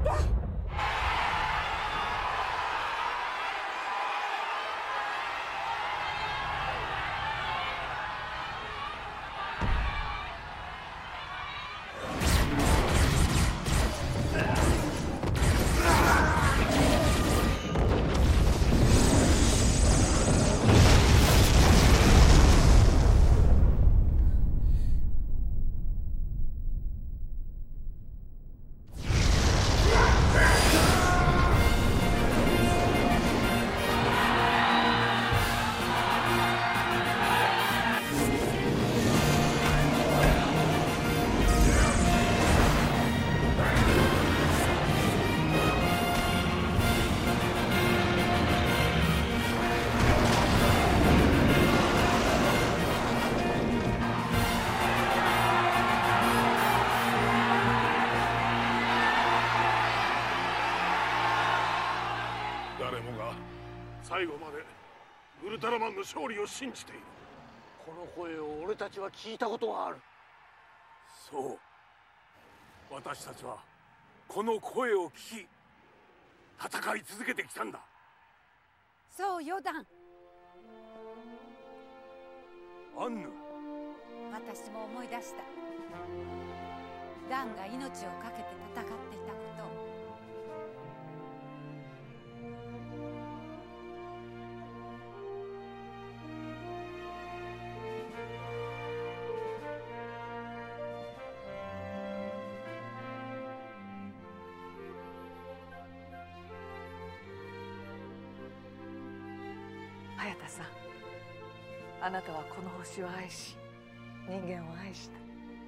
誰もが最後までウルトラマンの勝利を信じている。 この声を俺たちは聞いたことがある。 そう、私たちはこの声を聞き戦い続けてきたんだ。 そうよ、ダン。 アンヌ、 私も思い出した。ダンが命を懸けて戦っていたことを。 早田さん、あなたはこの星を愛し、人間を愛した。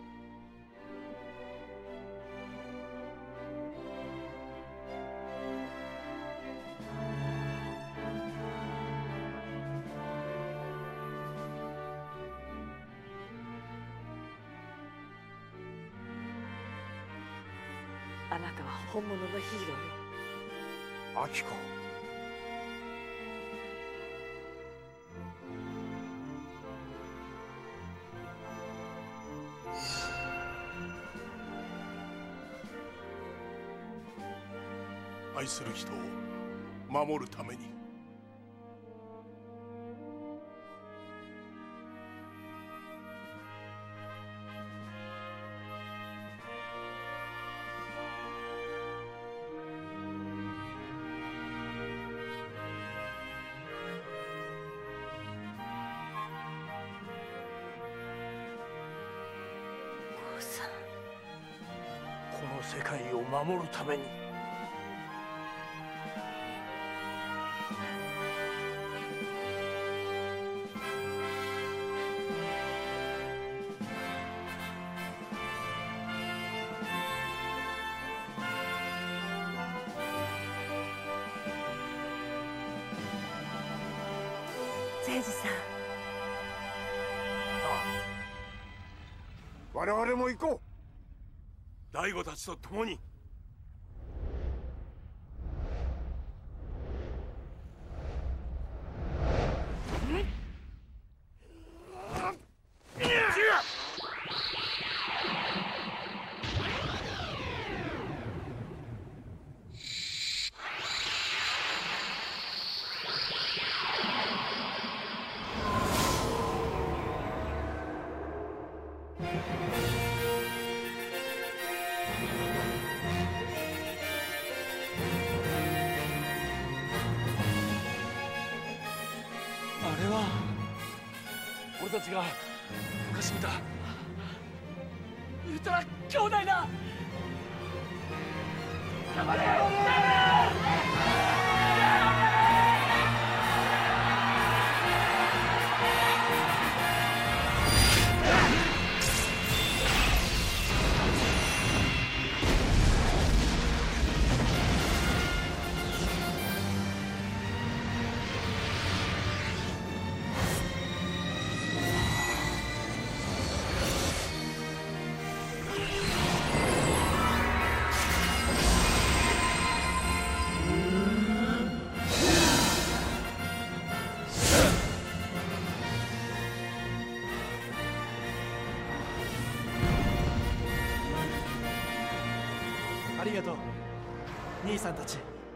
あなたは本物のヒーローよ。 アキコ。 愛する人を守るために。 この世界を守るために。 誠司さん、 我々も行こう。大悟たちと共に。 あれは俺たちが昔見たウルトラ兄弟だ。頑張れ。 りがとう兄さんたち。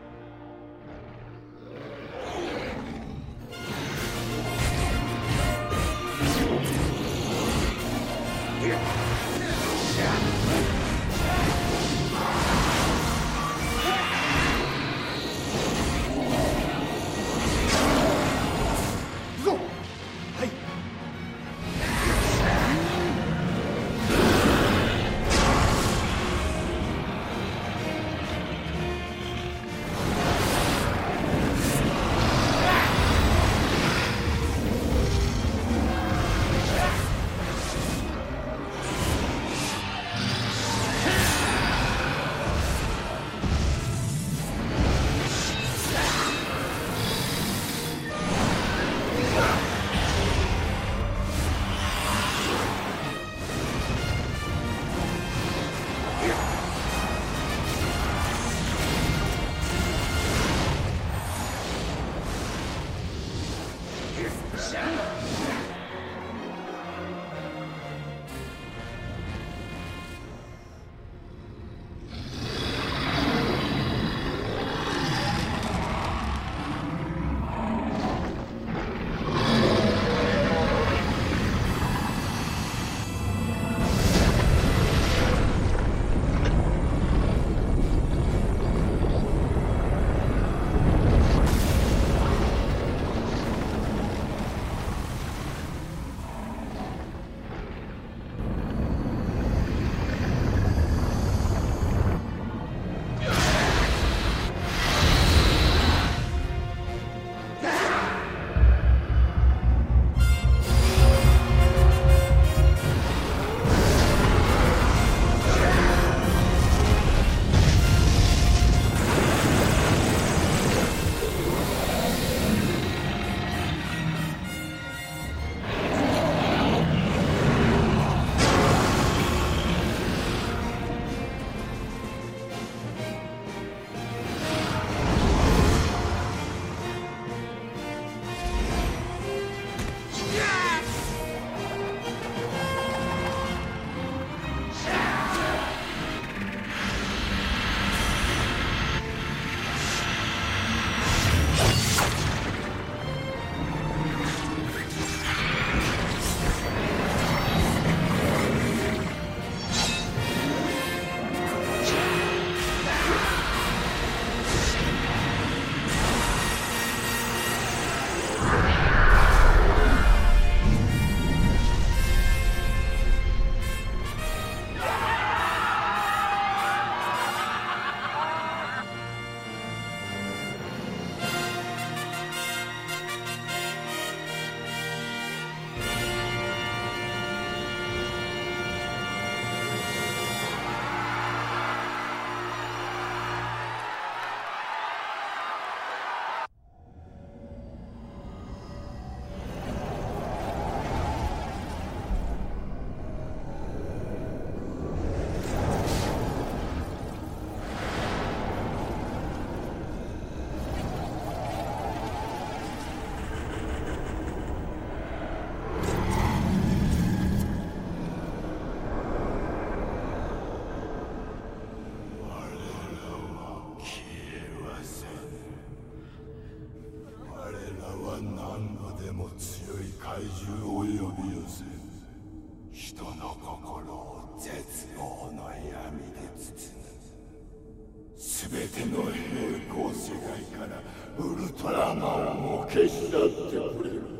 怪獣を呼び寄せ、人の心を絶望の闇で包む。すべての平行世界からウルトラマンを消し去ってくれる。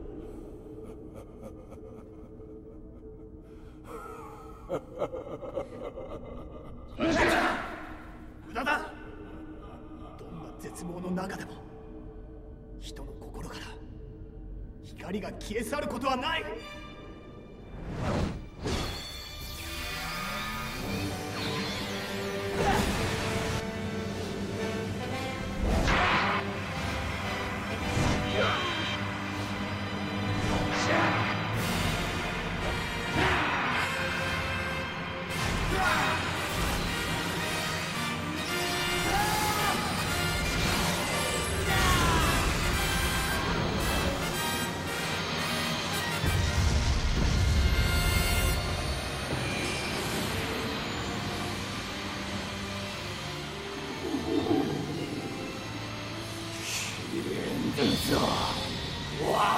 無駄だ。どんな絶望の中でも人の心から光が消え去ることはない。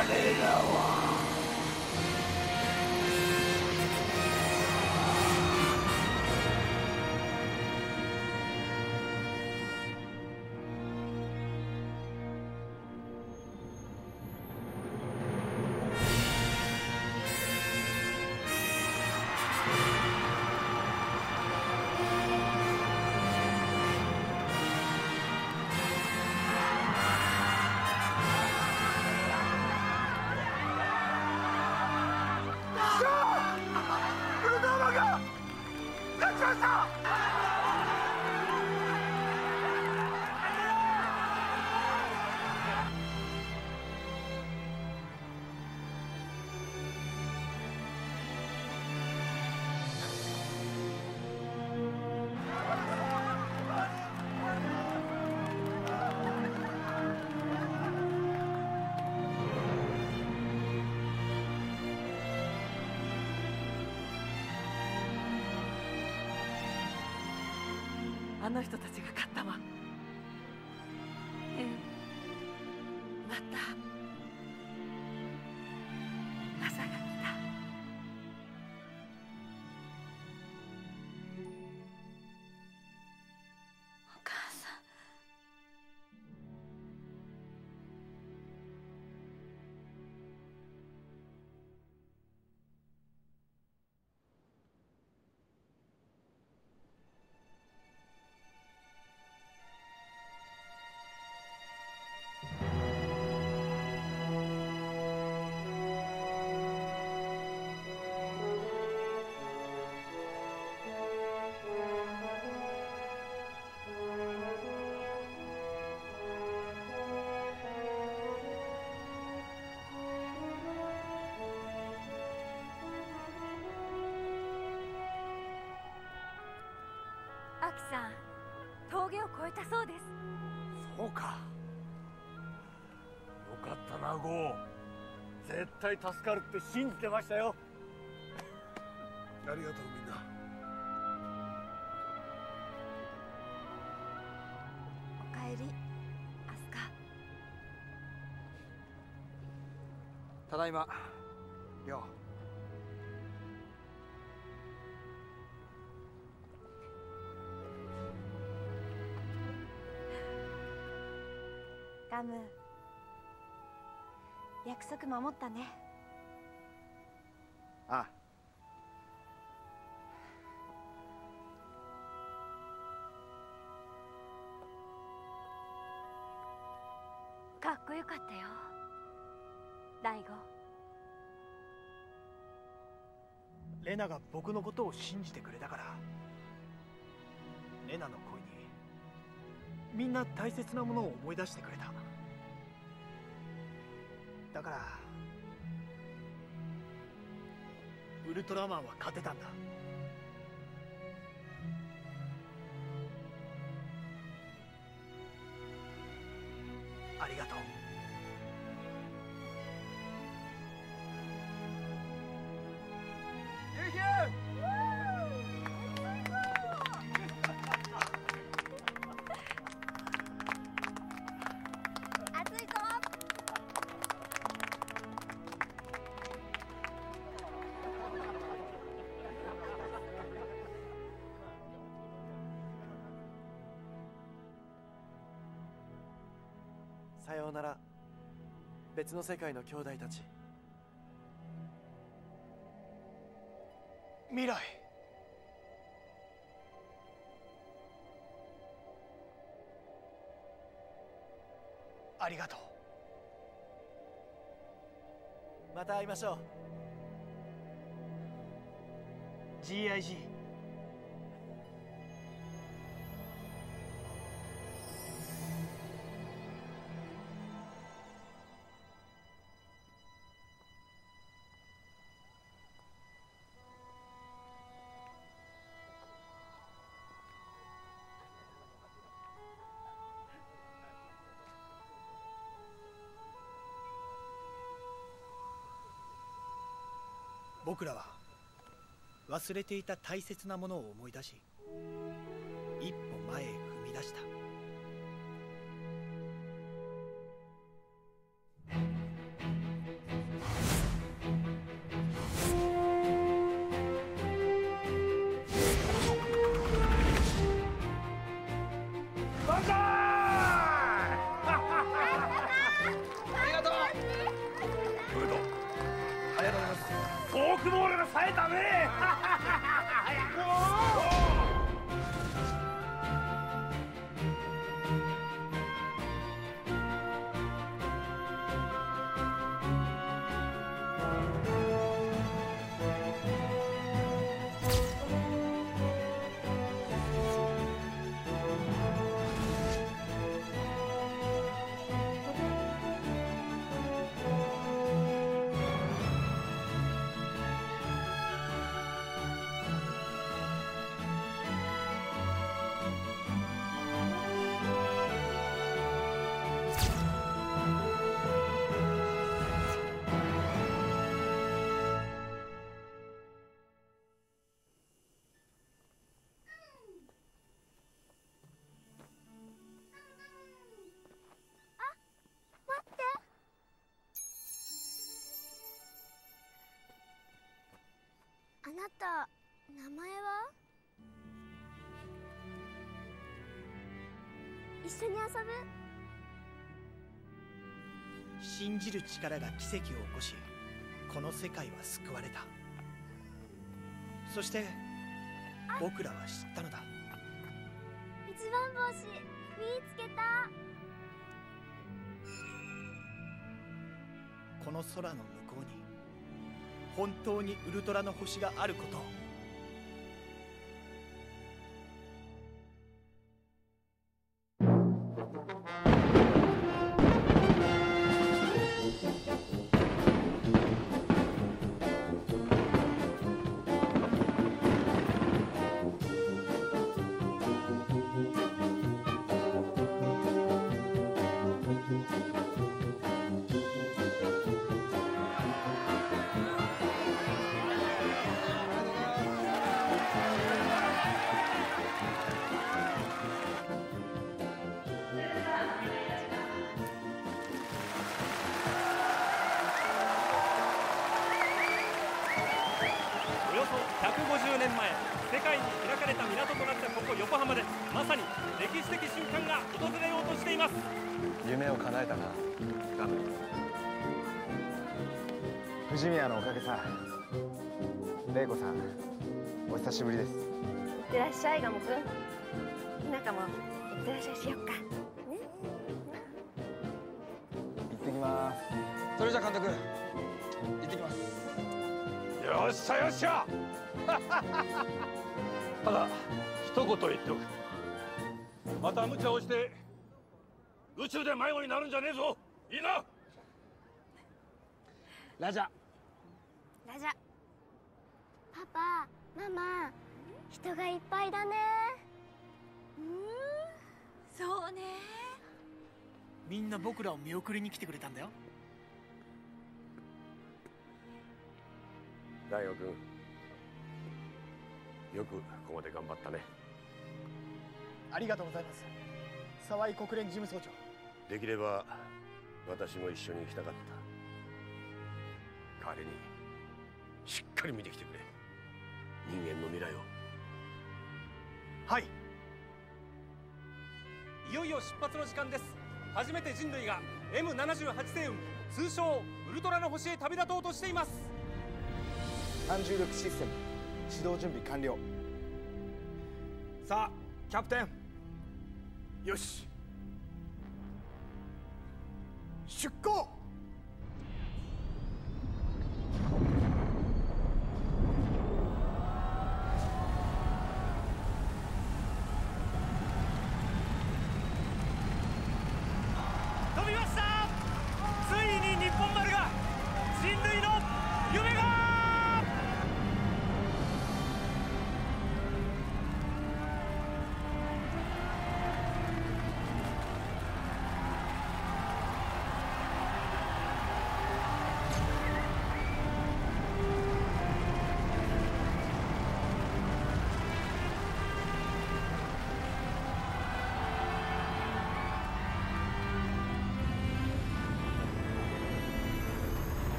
らはあの人たちが勝ったわ。また朝が来た。 お母さん。 アキさん、峠を越えたそうです。 そうか。よかったな、ゴー。絶対助かるって信じてましたよ。 ありがとうみんな。 おかえり、アスカ。 ただいま、りょう。 ガム、約束守ったね。 あかっこよかったよ、大吾。 レナが僕のことを信じてくれたから、レナの声にみんな大切なものを思い出してくれた。だからウルトラマンは勝てたんだ。ありがとう。 ユーヒュ暑いぞ。 さようなら、別の世界の兄弟たち。 未来。ありがとう。 また会いましょう。 GIG。僕らは忘れていた大切なものを思い出し、一歩前へ踏み出した。 冴えたね。 あなた、名前は？一緒に遊ぶ？ 信じる力が奇跡を起こし、この世界は救われた。そして僕らは知ったのだ。 一番星見つけた。 この空の向こうに本当にウルトラの星があることを。 150年前、世界に開かれた港となったここ横浜で、まさに歴史的瞬間が訪れようとしています。 夢を叶えたな、ガム。藤宮のおかげさ。玲子さん、お久しぶりです。 いってらっしゃい、ガムくん。ひなかもいってらっしゃいしよっか。ね。 行ってきます。 それじゃ監督、行ってきます。 よっしゃよっしゃ。ただ一言言っておく。また無茶をして宇宙で迷子になるんじゃねえぞ。いいな。 ラジャ。 ラジャ。パパ、ママ、人がいっぱいだね。 そうね。 みんな僕らを見送りに来てくれたんだよ。 大悟君、よくここまで頑張ったね。 ありがとうございます、沢井国連事務総長。 できれば私も一緒に行きたかった。代わりにしっかり見てきてくれ、人間の未来を。 はい。 いよいよ出発の時間です。初めて人類が M78 星雲、通称ウルトラの星へ旅立とうとしています。 単重力システム始動準備完了。さあキャプテン、 よし、出航。 飛びました。ついに日本丸が人類の夢が。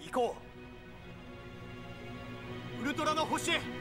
行こう。ウルトラの星へ。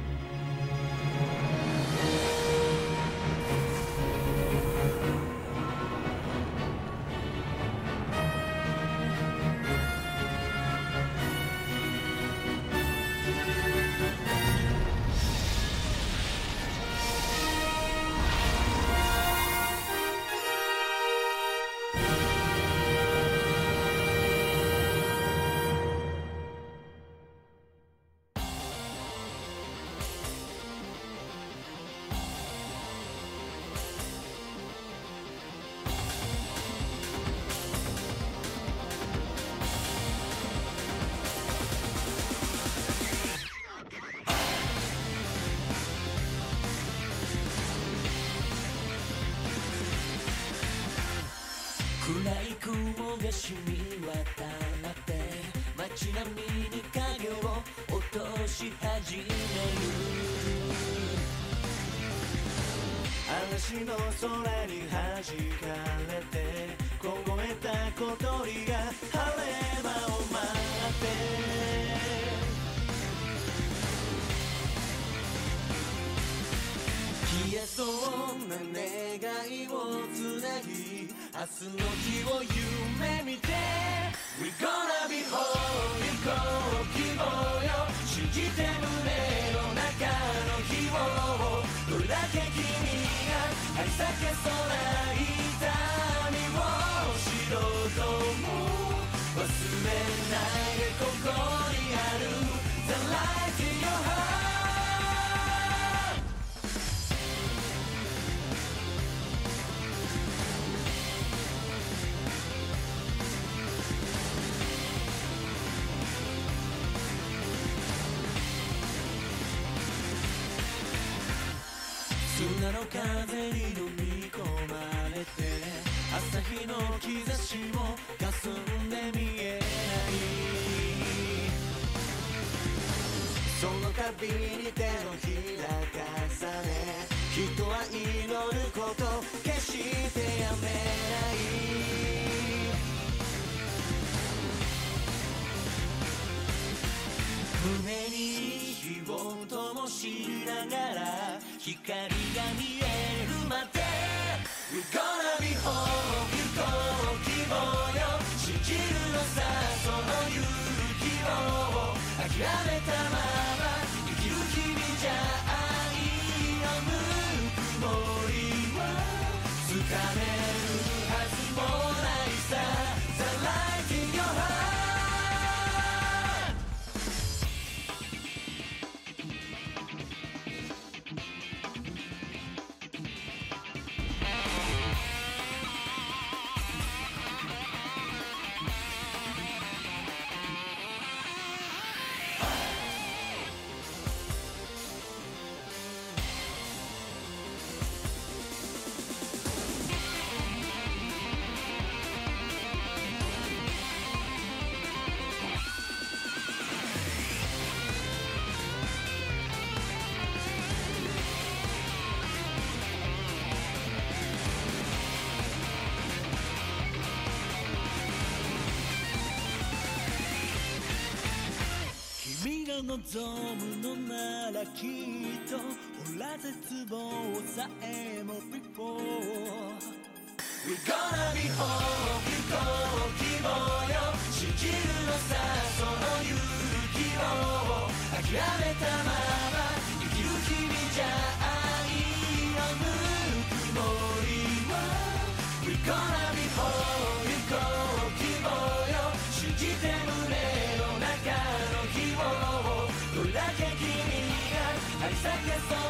暗い雲が染み渡って街並みに影を落とし始める。嵐の空に弾かれて凍えた小鳥が晴れ間を待って消えそうな願いをつなぎ明日の日を夢見て We're gonna be whole 行こう希望よ信じて胸の中の希望どれだけ君が愛さけそうな痛みを知ろうとも忘れないでここにある The light in your heart砂の風に飲み込まれて朝日の兆しも霞んで見えないその度に手のひら重ね人は祈ること決してやめない胸に火を灯しながら光が見えるまで We're gonna be home 行こう希望よ信じるのさその勇気を諦めたまま生きる君じゃ愛のぬくもりはつかめるはずもないさ The light in your heart望むのならきっとほら絶望さえも before We're gonna be home 行こう希望よ信じるのさその勇気を諦めたまま生きる君じゃ愛のぬくもりは We're gonna be home 行こう希望よ信じて胸の中の希望どれだけ君が愛さけそう